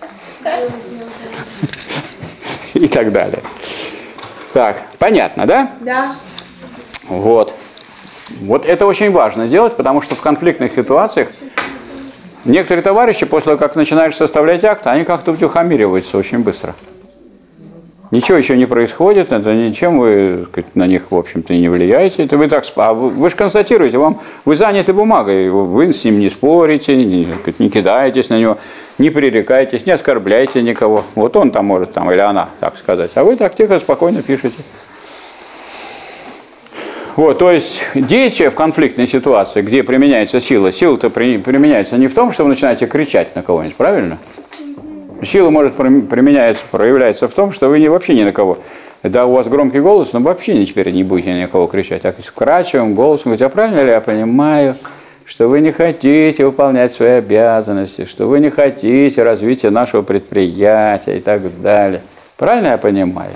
И так далее. Так, понятно, да? Да. Вот. Вот это очень важно делать, потому что в конфликтных ситуациях некоторые товарищи, после того, как начинаешь составлять акт, они как-то утихомириваются очень быстро. Ничего еще не происходит, это ничем вы сказать, на них, в общем-то, не влияете. Это вы так, а вы, вы же констатируете, вам, вы заняты бумагой, вы с ним не спорите, не, не кидаетесь на него, не пререкаетесь, не оскорбляете никого. Вот он там может, там, или она, так сказать. А вы так тихо, спокойно пишете. Вот, то есть действие в конфликтной ситуации, где применяется сила, сила-то при, применяется не в том, что вы начинаете кричать на кого-нибудь, правильно? Сила может применяться, проявляется в том, что вы не, вообще ни на кого. Да, у вас громкий голос, но вообще теперь не будете ни на кого кричать. А вкрадчивым голосом говорите, а правильно ли я понимаю, что вы не хотите выполнять свои обязанности, что вы не хотите развития нашего предприятия и так далее. Правильно я понимаю?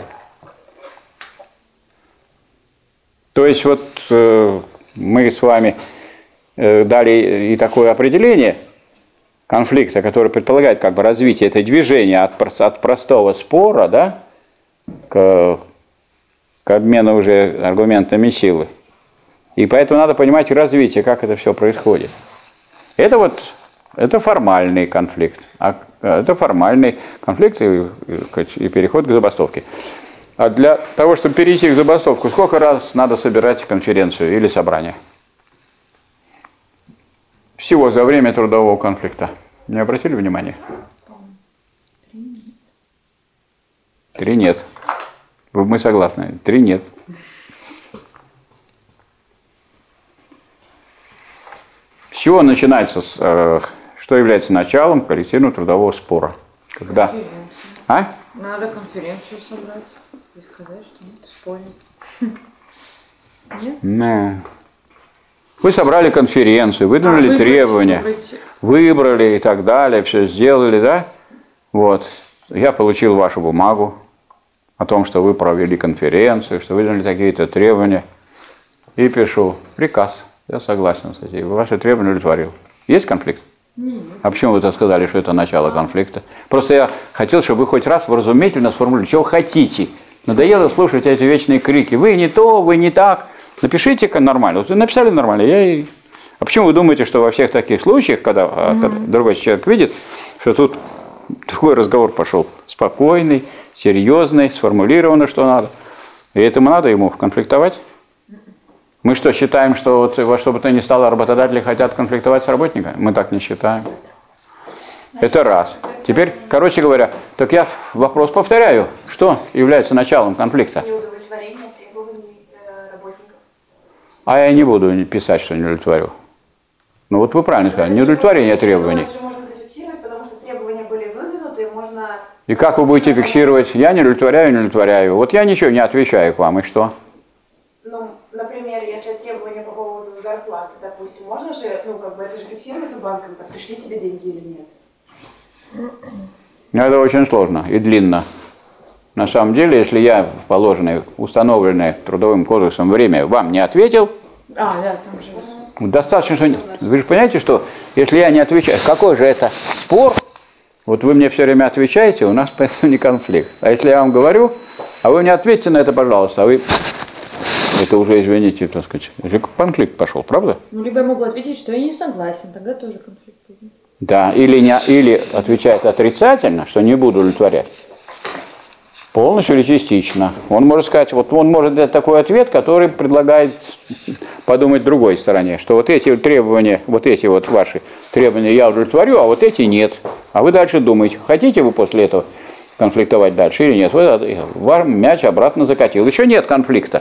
То есть вот э, мы с вами э, дали и такое определение конфликта, который предполагает как бы развитие этой движения от, от простого спора, да, к, к обмену уже аргументами силы. И поэтому надо понимать развитие, как это все происходит. Это вот это формальный конфликт. А, это формальный конфликт и, и, и переход к забастовке. А для того, чтобы перейти к забастовку, сколько раз надо собирать конференцию или собрание? Всего за время трудового конфликта. Не обратили внимания? Три нет. Мы согласны. Три нет. С чего начинается, что является началом коллективного трудового спора? Когда? А? Надо конференцию собрать и сказать, что нет, спорим. Нет? Ну. Вы собрали конференцию, выдвинули А, требования, выбрать. выбрали и так далее, все сделали, да? Вот. Я получил вашу бумагу о том, что вы провели конференцию, что выдвинули такие-то требования. И пишу приказ. Я согласен с этим. Ваши требования удовлетворил. Есть конфликт? Нет. А почему вы так сказали, что это начало конфликта? Просто я хотел, чтобы вы хоть раз вразумительно сформулировали, чего хотите. Надоело слушать эти вечные крики. Вы не то, вы не так. Напишите-ка нормально. Вот вы написали нормально. Я и... А почему вы думаете, что во всех таких случаях, когда, mm-hmm. когда другой человек видит, что тут другой разговор пошел спокойный, серьезный, сформулировано, что надо. И этому надо ему конфликтовать? Мы что, считаем, что вот во что бы то ни стало работодатели хотят конфликтовать с работниками? Мы так не считаем. Это раз. Теперь, короче говоря, так я вопрос повторяю. Что является началом конфликта? Неудовлетворение требований работников. А я не буду писать, что не удовлетворю. Ну вот вы правильно сказали, неудовлетворение требований. Это же можно зафиксировать, потому что требования были выдвинуты, и можно... И как вы будете фиксировать? Я не удовлетворяю, не удовлетворяю. Вот я ничего не отвечаю к вам, и что? Ну, например, если требования по поводу зарплаты, допустим, можно же, ну, как бы это же фиксируется банком, так, пришли тебе деньги или нет? Это очень сложно и длинно. На самом деле, если я в положенное, установленное Трудовым кодексом время вам не ответил, А, да, там же. достаточно, что... Вы же понимаете, что если я не отвечаю, какой же это спор? Вот вы мне все время отвечаете, у нас поэтому не конфликт. А если я вам говорю, а вы мне ответьте на это, пожалуйста, а вы... Это уже, извините, так сказать, уже конфликт пошел, правда? Ну, либо я могу ответить, что я не согласен, тогда тоже конфликт будет. Да, или, не, или отвечает отрицательно, что не буду удовлетворять. Полностью или частично. Он может сказать, вот он может дать такой ответ, который предлагает подумать другой стороне, что вот эти требования, вот эти вот ваши требования я удовлетворю, а вот эти нет. А вы дальше думаете, хотите вы после этого конфликтовать дальше или нет. Вы, вам мяч обратно закатил. Еще нет конфликта.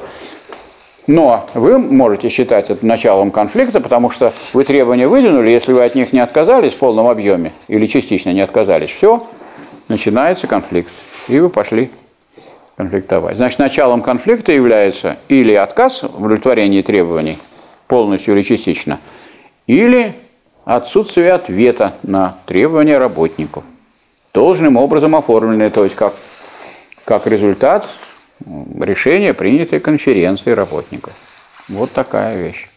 Но вы можете считать это началом конфликта, потому что вы требования выдвинули, если вы от них не отказались в полном объеме или частично не отказались, все, начинается конфликт. И вы пошли конфликтовать. Значит, началом конфликта является или отказ в удовлетворении требований, полностью или частично, или отсутствие ответа на требования работников, должным образом оформленные, то есть как, как результат решения, принятой конференции работников. Вот такая вещь.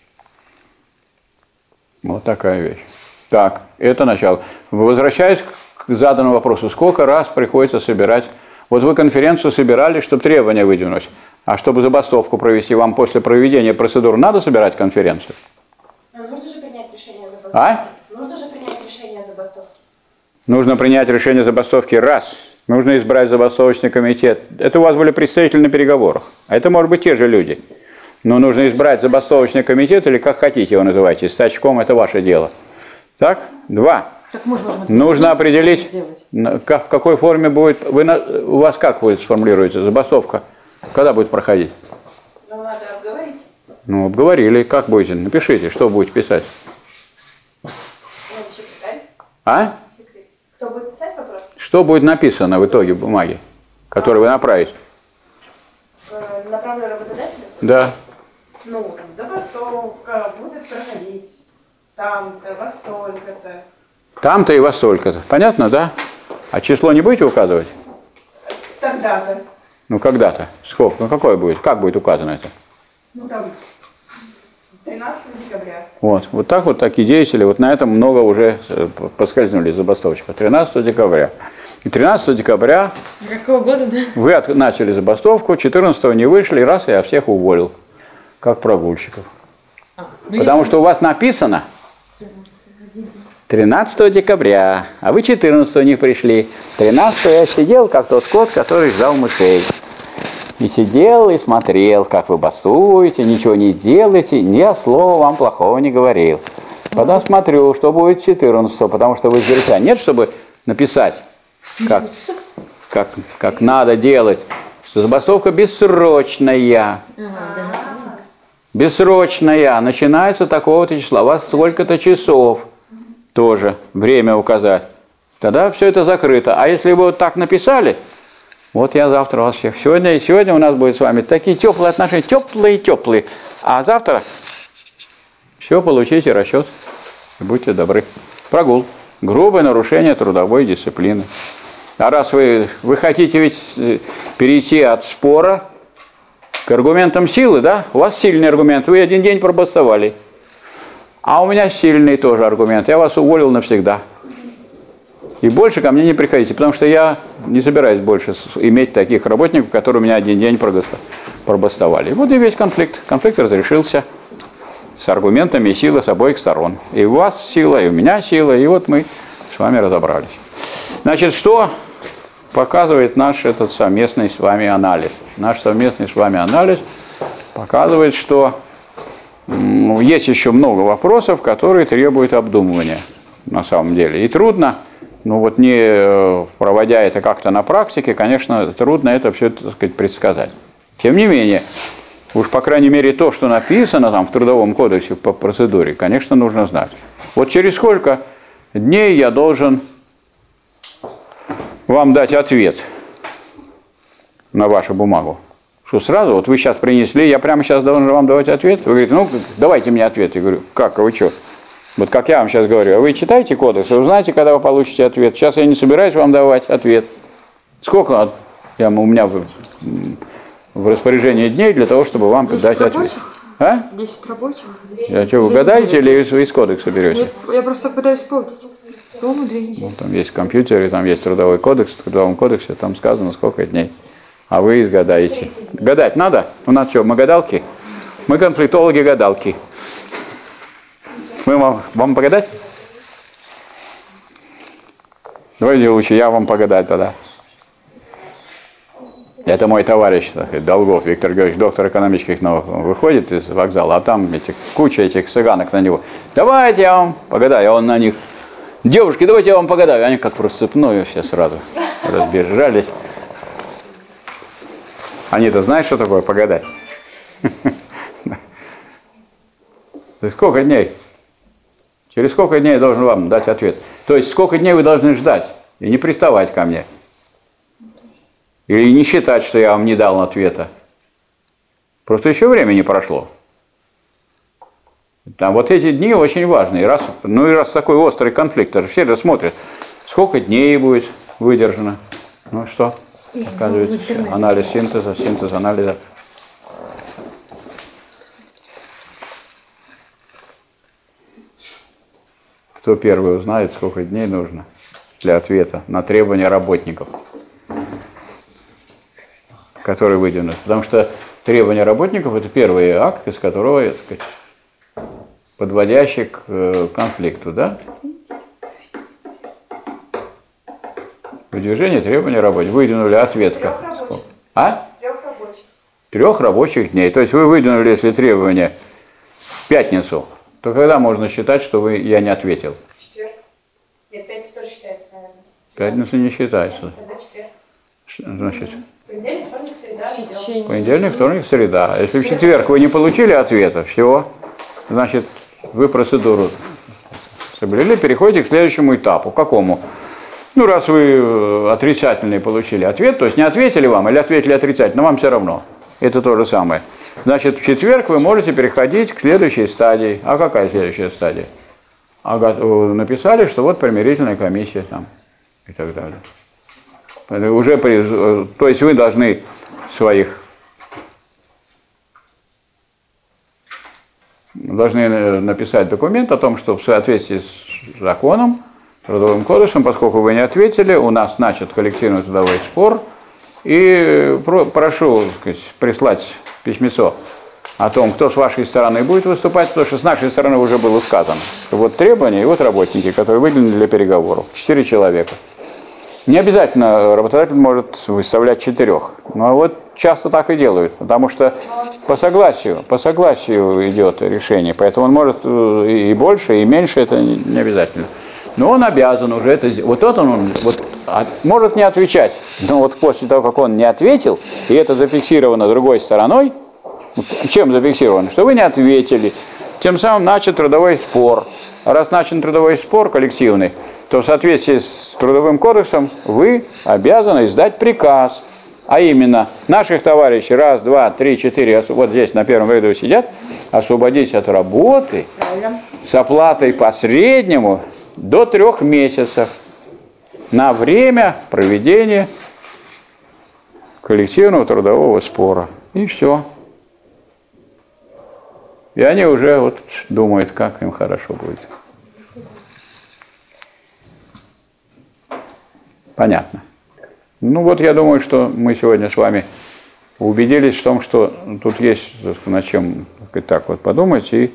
Вот такая вещь. Так, это начало. Возвращаясь к заданному вопросу, сколько раз приходится собирать? Вот вы конференцию собирали, чтобы требования выдвинуть, а чтобы забастовку провести, вам после проведения процедур надо собирать конференцию? Нужно же принять решение забастовки. А? Нужно же принять решение забастовки. Нужно принять решение забастовки раз. Нужно избрать забастовочный комитет. Это у вас были представители на переговорах. А это, может быть, те же люди. Но нужно избрать забастовочный комитет, или как хотите его называйте, с очком, это ваше дело. Так? Два. Так мы же можем это Нужно определить, сделать. в какой форме будет, вы, у вас как будет сформулируется забастовка, когда будет проходить? Ну, надо обговорить. Ну, обговорили, как будете, напишите, что будете писать. Ну, секретарь. А? Секретарь. Кто будет писать вопрос? Что будет написано в итоге бумаги, которую вы направите? Э, направлю работодателю? Да. Ну, там, забастовка будет проходить там-то, во столько-то. Там-то и во столько-то. Понятно, да? А число не будете указывать? Тогда-то. Ну, когда-то. Сколько? Ну, какое будет? Как будет указано это? Ну, там, тринадцатого декабря. Вот. Вот так вот такие деятели, вот на этом много уже поскользнулись забастовщиков. тринадцатого декабря. И тринадцатого декабря Какого года, да? вы от, начали забастовку, четырнадцатого не вышли, раз я всех уволил, как прогульщиков. А, ну Потому если- что у вас написано тринадцатого декабря, а вы четырнадцатого не пришли. тринадцатого я сидел, как тот кот, который ждал мышей. И сидел, и смотрел, как вы бастуете, ничего не делаете, ни слова вам плохого не говорил. Потом смотрю, что будет четырнадцатого, потому что вы здесь нет, чтобы написать, как, как, как надо делать, что забастовка бессрочная. Бессрочная, начинается такого-то числа, у вас столько-то часов тоже время указать. Тогда все это закрыто. А если вы вот так написали, вот я завтра вас всех. Сегодня и сегодня у нас будет с вами такие теплые отношения, теплые-теплые. А завтра все, получите расчет. И будьте добры. Прогул. Грубое нарушение трудовой дисциплины. А раз вы, вы хотите ведь перейти от спора к аргументам силы, да? У вас сильный аргумент. Вы один день пробастовали. А у меня сильный тоже аргумент. Я вас уволил навсегда. И больше ко мне не приходите, потому что я не собираюсь больше иметь таких работников, которые у меня один день пробастовали. Вот и весь конфликт. Конфликт разрешился с аргументами силы с обоих сторон. И у вас сила, и у меня сила, и вот мы с вами разобрались. Значит, что показывает наш этот совместный с вами анализ? Наш совместный с вами анализ показывает, что ну, есть еще много вопросов, которые требуют обдумывания на самом деле. И трудно, ну вот не проводя это как-то на практике, конечно, трудно это все, так сказать, предсказать. Тем не менее, уж по крайней мере то, что написано там в Трудовом кодексе по процедуре, конечно, нужно знать. Вот через сколько дней я должен вам дать ответ на вашу бумагу? Что сразу, вот вы сейчас принесли, я прямо сейчас должен вам давать ответ? Вы говорите, ну давайте мне ответ. Я говорю, как, а вы что? Вот как я вам сейчас говорю, а вы читаете кодекс, вы знаете, когда вы получите ответ. Сейчас я не собираюсь вам давать ответ. Сколько я, у меня в, в распоряжении дней для того, чтобы вам дать ответ? А? десять рабочих. Я что, вы гадаете или вы из кодекса берете? Нет, я просто пытаюсь вспомнить. По-моему, две недели. Ну, там есть компьютер, и там есть трудовой кодекс, в Трудовом кодексе там сказано, сколько дней. А вы изгадаете. Гадать надо? У нас что, мы гадалки? Мы конфликтологи-гадалки. Мы вам, вам погадать? Давайте лучше я вам погадать тогда. Это мой товарищ, так сказать, Долгов Виктор Георгиевич, доктор экономических наук, выходит из вокзала, а там эти, куча этих цыганок на него. Давайте я вам погадаю, а он на них. Девушки, давайте я вам погадаю. Они как в рассыпную все сразу разбежались. Они-то знают, что такое погадать? Сколько дней? Через сколько дней я должен вам дать ответ? То есть сколько дней вы должны ждать и не приставать ко мне? Или не считать, что я вам не дал ответа? Просто еще времени прошло. Там вот эти дни очень важны. И раз, ну и раз такой острый конфликт, все же смотрят, сколько дней будет выдержано. Ну что? Оказывается, анализ синтеза, синтез анализа. Кто первый узнает, сколько дней нужно для ответа на требования работников, которые выдвинуты. Потому что требования работников – это первый акт, из которого, так сказать, подводящий к конфликту, да? Выдвижение требования рабочих. Выдвинули ответ. Трех рабочих. А? Трех рабочих. Трех рабочих дней. То есть вы выдвинули, если требование в пятницу, то когда можно считать, что вы, я не ответил? Четверг. Нет, пятница тоже считается, наверное. Пятница не считается. Тогда четверг. Значит, Понедельник, вторник, среда, недела. понедельник, вторник, среда. Если в четверг вы не получили ответа, все, значит, вы процедуру соблюли, переходите к следующему этапу. Какому? Ну, раз вы отрицательный получили ответ, то есть не ответили вам или ответили отрицательно, вам все равно. Это то же самое. Значит, в четверг вы можете переходить к следующей стадии. А какая следующая стадия? А написали, что вот примирительная комиссия там и так далее. Уже при, то есть вы должны своих должны написать документ о том, что в соответствии с законом, Трудовым кодексом, поскольку вы не ответили, у нас начат коллективный трудовой спор, и про, прошу, так сказать, прислать письмецо о том, кто с вашей стороны будет выступать, потому что с нашей стороны уже было сказано. Вот требования и вот работники, которые выделены для переговоров. Четыре человека. Не обязательно работодатель может выставлять четырех. Но вот часто так и делают, потому что по согласию, по согласию идет решение, поэтому он может и больше, и меньше, это не обязательно. Но он обязан уже это сделать. Вот тот он, он вот, от, может не отвечать, но вот после того, как он не ответил, и это зафиксировано другой стороной, чем зафиксировано? Что вы не ответили, тем самым начат трудовой спор. А раз начат трудовой спор коллективный, то в соответствии с Трудовым кодексом вы обязаны издать приказ. А именно, наших товарищей, раз, два, три, четыре, вот здесь на первом ряду сидят, освободить от работы с оплатой по среднему до трех месяцев на время проведения коллективного трудового спора. И все. И они уже вот думают, как им хорошо будет. Понятно. Ну вот я думаю, что мы сегодня с вами убедились в том, что тут есть над чем так вот подумать, и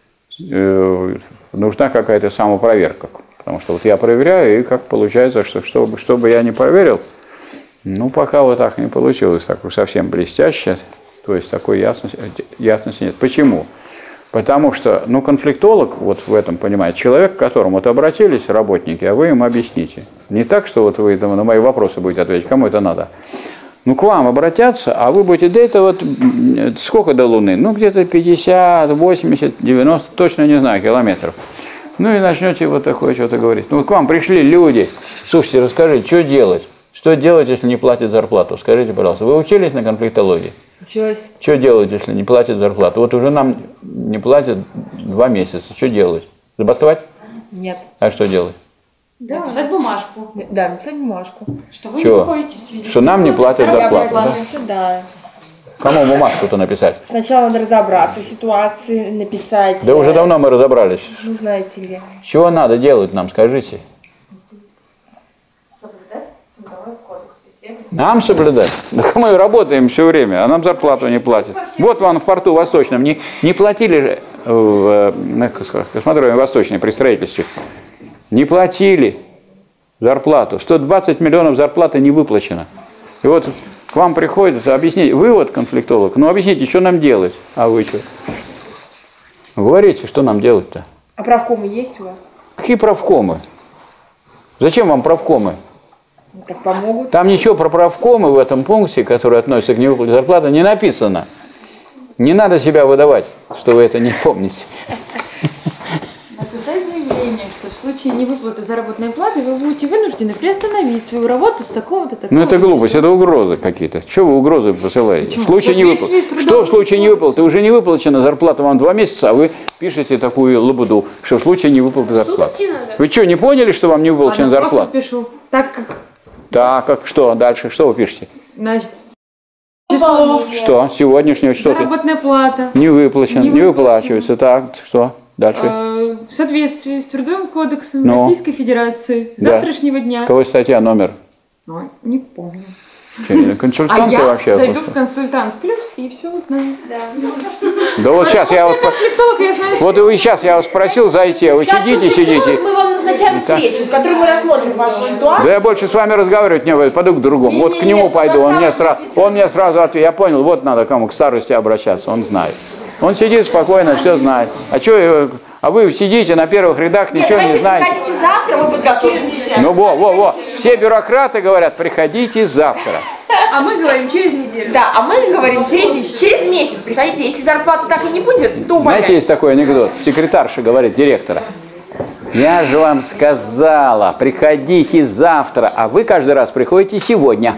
э, нужна какая-то самопроверка. Потому что вот я проверяю, и как получается, что чтобы, чтобы я не проверил, ну пока вот так не получилось, так уж совсем блестяще, то есть такой ясности, ясности нет. Почему? Потому что, ну, конфликтолог, вот в этом, понимаете, человек, к которому вот обратились работники, а вы им объясните. Не так, что вот вы там, на мои вопросы будете ответить, кому это надо. Ну, к вам обратятся, а вы будете, да это вот, сколько до Луны? Ну, где-то пятьдесят, восемьдесят, девяносто, точно не знаю, километров. Ну, и начнете вот такое что-то говорить. Ну, вот к вам пришли люди, слушайте, расскажите, что делать? Что делать, если не платят зарплату? Скажите, пожалуйста, вы учились на конфликтологии? Училась. Что делать, если не платят зарплату? Вот уже нам не платят два месяца. Что делать? Забастовать? Нет. А что делать? Да. Написать бумажку. Да, написать бумажку. Что вы Чего? не выходите с визитом. Что нам не платят Я зарплату, да? обратился, да. Кому бумажку-то написать? Сначала надо разобраться в ситуации, написать. Да уже давно мы разобрались. Ну, знаете ли. Чего надо делать нам, скажите? Соблюдать Трудовой кодекс. Исследовать. Нам соблюдать? Так мы работаем все время, а нам зарплату не платят. Вот вам в порту Восточном не, не платили же, в, на космодроме Восточной при строительстве, не платили зарплату. сто двадцать миллионов зарплаты не выплачено. И вот к вам приходится объяснить, вы вот конфликтолог, ну объясните, что нам делать? А вы что? Говорите, что нам делать-то? А правкомы есть у вас? Какие правкомы? Зачем вам правкомы? Как помогут? Там ничего про правкомы в этом пункте, который относится к невыплате зарплаты, не написано. Не надо себя выдавать, что вы это не помните. Написать заявление, что в случае невыплаты заработной платы вы будете вынуждены приостановить свою работу с такого-то такого. Ну это глупость, это угрозы какие-то. Чего вы угрозы посылаете? Почему? В случае В невыплаты. соответствии с Что в Трудовым случае кодексом. невыплаты? Уже не выплачена зарплата вам два месяца, а вы пишете такую лабуду, что в случае невыплаты зарплаты. Вы что, не поняли, что вам не выплачена Ладно, просто зарплата? пишу. Так как Так, как что дальше? Что вы пишете? значит, число, Что? Сегодняшнего что-то заработная плата не выплачено, Не не выплачено. выплачивается. Так, что дальше? э, в соответствии с Трудовым кодексом Ну. Российской Федерации Да. завтрашнего дня. Какой статья, номер? Ой, не помню. А Консультанты я вообще. зайду в консультант плюс и все узнаю. Да вот сейчас я вас... про- Конфликтолог, я знаю, Вот и вы сейчас я вас просил зайти, а вы сидите, сидите. Мы вам назначаем встречу, в которой мы рассмотрим вашу ситуацию. Да я больше с вами разговаривать не буду, пойду к другому. Вот к нему пойду, он мне сразу, он мне сразу ответит. Я понял, вот надо кому к старости обращаться, он знает. Он сидит спокойно, все знает. А что, а вы сидите на первых рядах, ничего не знаете. Приходите завтра, мы подготовимся. Ну во, во, во. Все бюрократы говорят, приходите завтра. А мы говорим через неделю. Да, а мы говорим через, через месяц приходите. Если зарплаты так и не будет, то Знаете, увольняйте. есть такой анекдот. Секретарша говорит директора. Я же вам сказала, приходите завтра, а вы каждый раз приходите сегодня.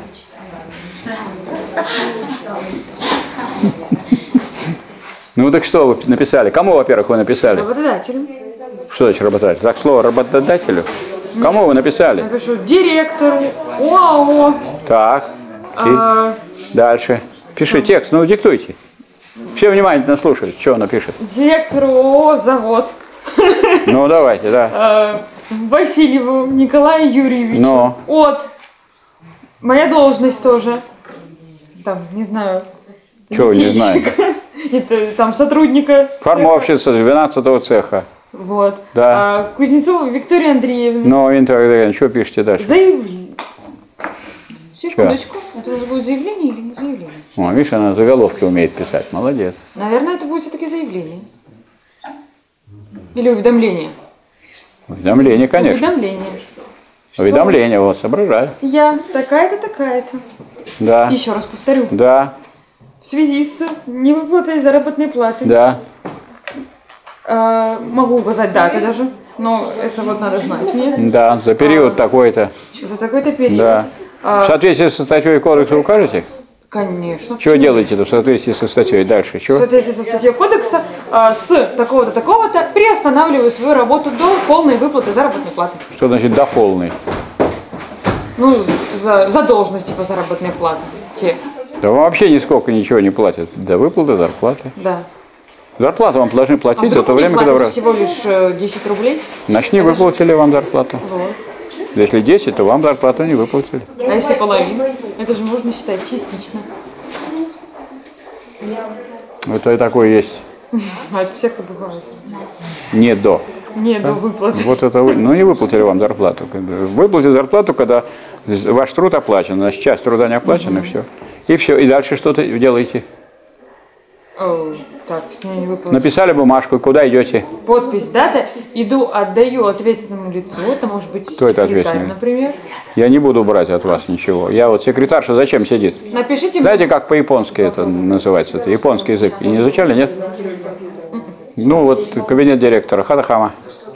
Ну так что вы написали? Кому, во-первых, вы написали? работодателю. Что значит работодатель? Так слово работодателю? Кому вы написали? Напишу директору ОАО. Так. И а, дальше. Пиши текст, ну диктуйте. Все внимательно слушают, что он напишет. директору ОАО «Завод» Ну давайте, да. а, Васильеву Николаю Юрьевичу. Но. От. Моя должность тоже. Там, не знаю. Чего вы не литейщика. Это там сотрудника. Формовщица двенадцатого цеха. Вот. Да. А, Кузнецова Виктория Андреевна. Ну, Инна, что пишете дальше? Заявление. Секундочку. Это уже будет заявление или не заявление? О, видишь, она заголовки умеет писать. Молодец. Наверное, это будет все-таки заявление. Или уведомление. Уведомление, конечно. Уведомление. Уведомление, вот, соображаю. Я такая-то, такая-то. Да. Еще раз повторю. Да. В связи с невыплатой заработной платы. Да. э, могу указать дату даже. Но это вот надо знать мне. Да, за период такой-то. За такой-то период. Да. А, В соответствии со статьей кодекса укажете? Конечно. Что делаете в соответствии со статьей? Дальше, В чего? соответствии со статьей кодекса а, с такого-то, такого-то приостанавливаю свою работу до полной выплаты заработной платы. Что значит до полной? Ну, за, за должности по заработной плате. Те. Да вам вообще нисколько ничего не платят. До выплаты зарплаты. Да. Зарплату вам должны А платить за вдруг то мне время, когда вы... платят всего лишь э, десять рублей? Значит, не выплатили вам зарплату. Вот. Если десять, то вам зарплату не выплатили. А если половину? Это же можно считать частично. Это и такое есть. А это всяко бывает. Не до. Не до выплаты. Вот это вы, ну не выплатили вам зарплату. Выплатили зарплату, когда ваш труд оплачен, значит часть труда не оплачена, и все. И все. И дальше что-то делаете. О, так, с ней не выплатили. Написали бумажку, куда идете? Подпись, дата. Иду, отдаю ответственному лицу. Это может быть Кто это секретарь, ответственный? например. Я не буду брать от вас ничего. Я вот секретарша зачем сидит? Напишите. Знаете, как по-японски это называется? Это японский язык. И не изучали, нет? Ну вот кабинет директора Хадахама.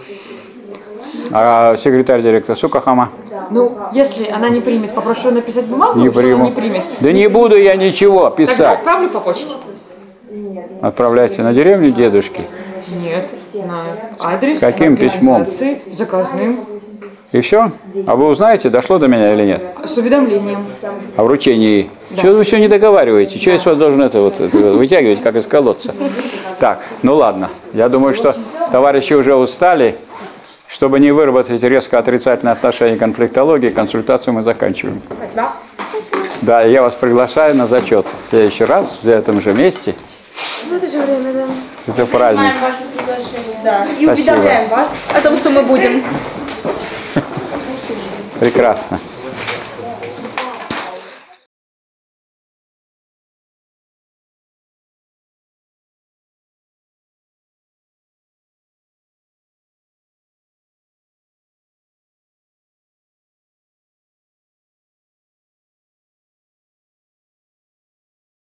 А секретарь директора Сукахама. Ну, если она не примет, попрошу написать бумагу, Не что она приму. не примет. Да не буду я ничего Тогда писать. отправлю по почте. Отправляйте на деревню дедушки. Нет, на адрес Каким письмом? организации, заказным, И все? А вы узнаете, дошло до меня или нет? с уведомлением. О вручении. Чего вы все не договариваете? Что я с вас должен это вот это вытягивать, как из колодца? Так, ну ладно. Я думаю, что товарищи уже устали. Чтобы не выработать резко отрицательное отношение к конфликтологии, консультацию мы заканчиваем. Спасибо. Да, я вас приглашаю на зачет в следующий раз в этом же месте. В это же время, да. Это праздник. Ваше приглашение. Да. И Спасибо. уведомляем вас о том, что мы будем. Прекрасно.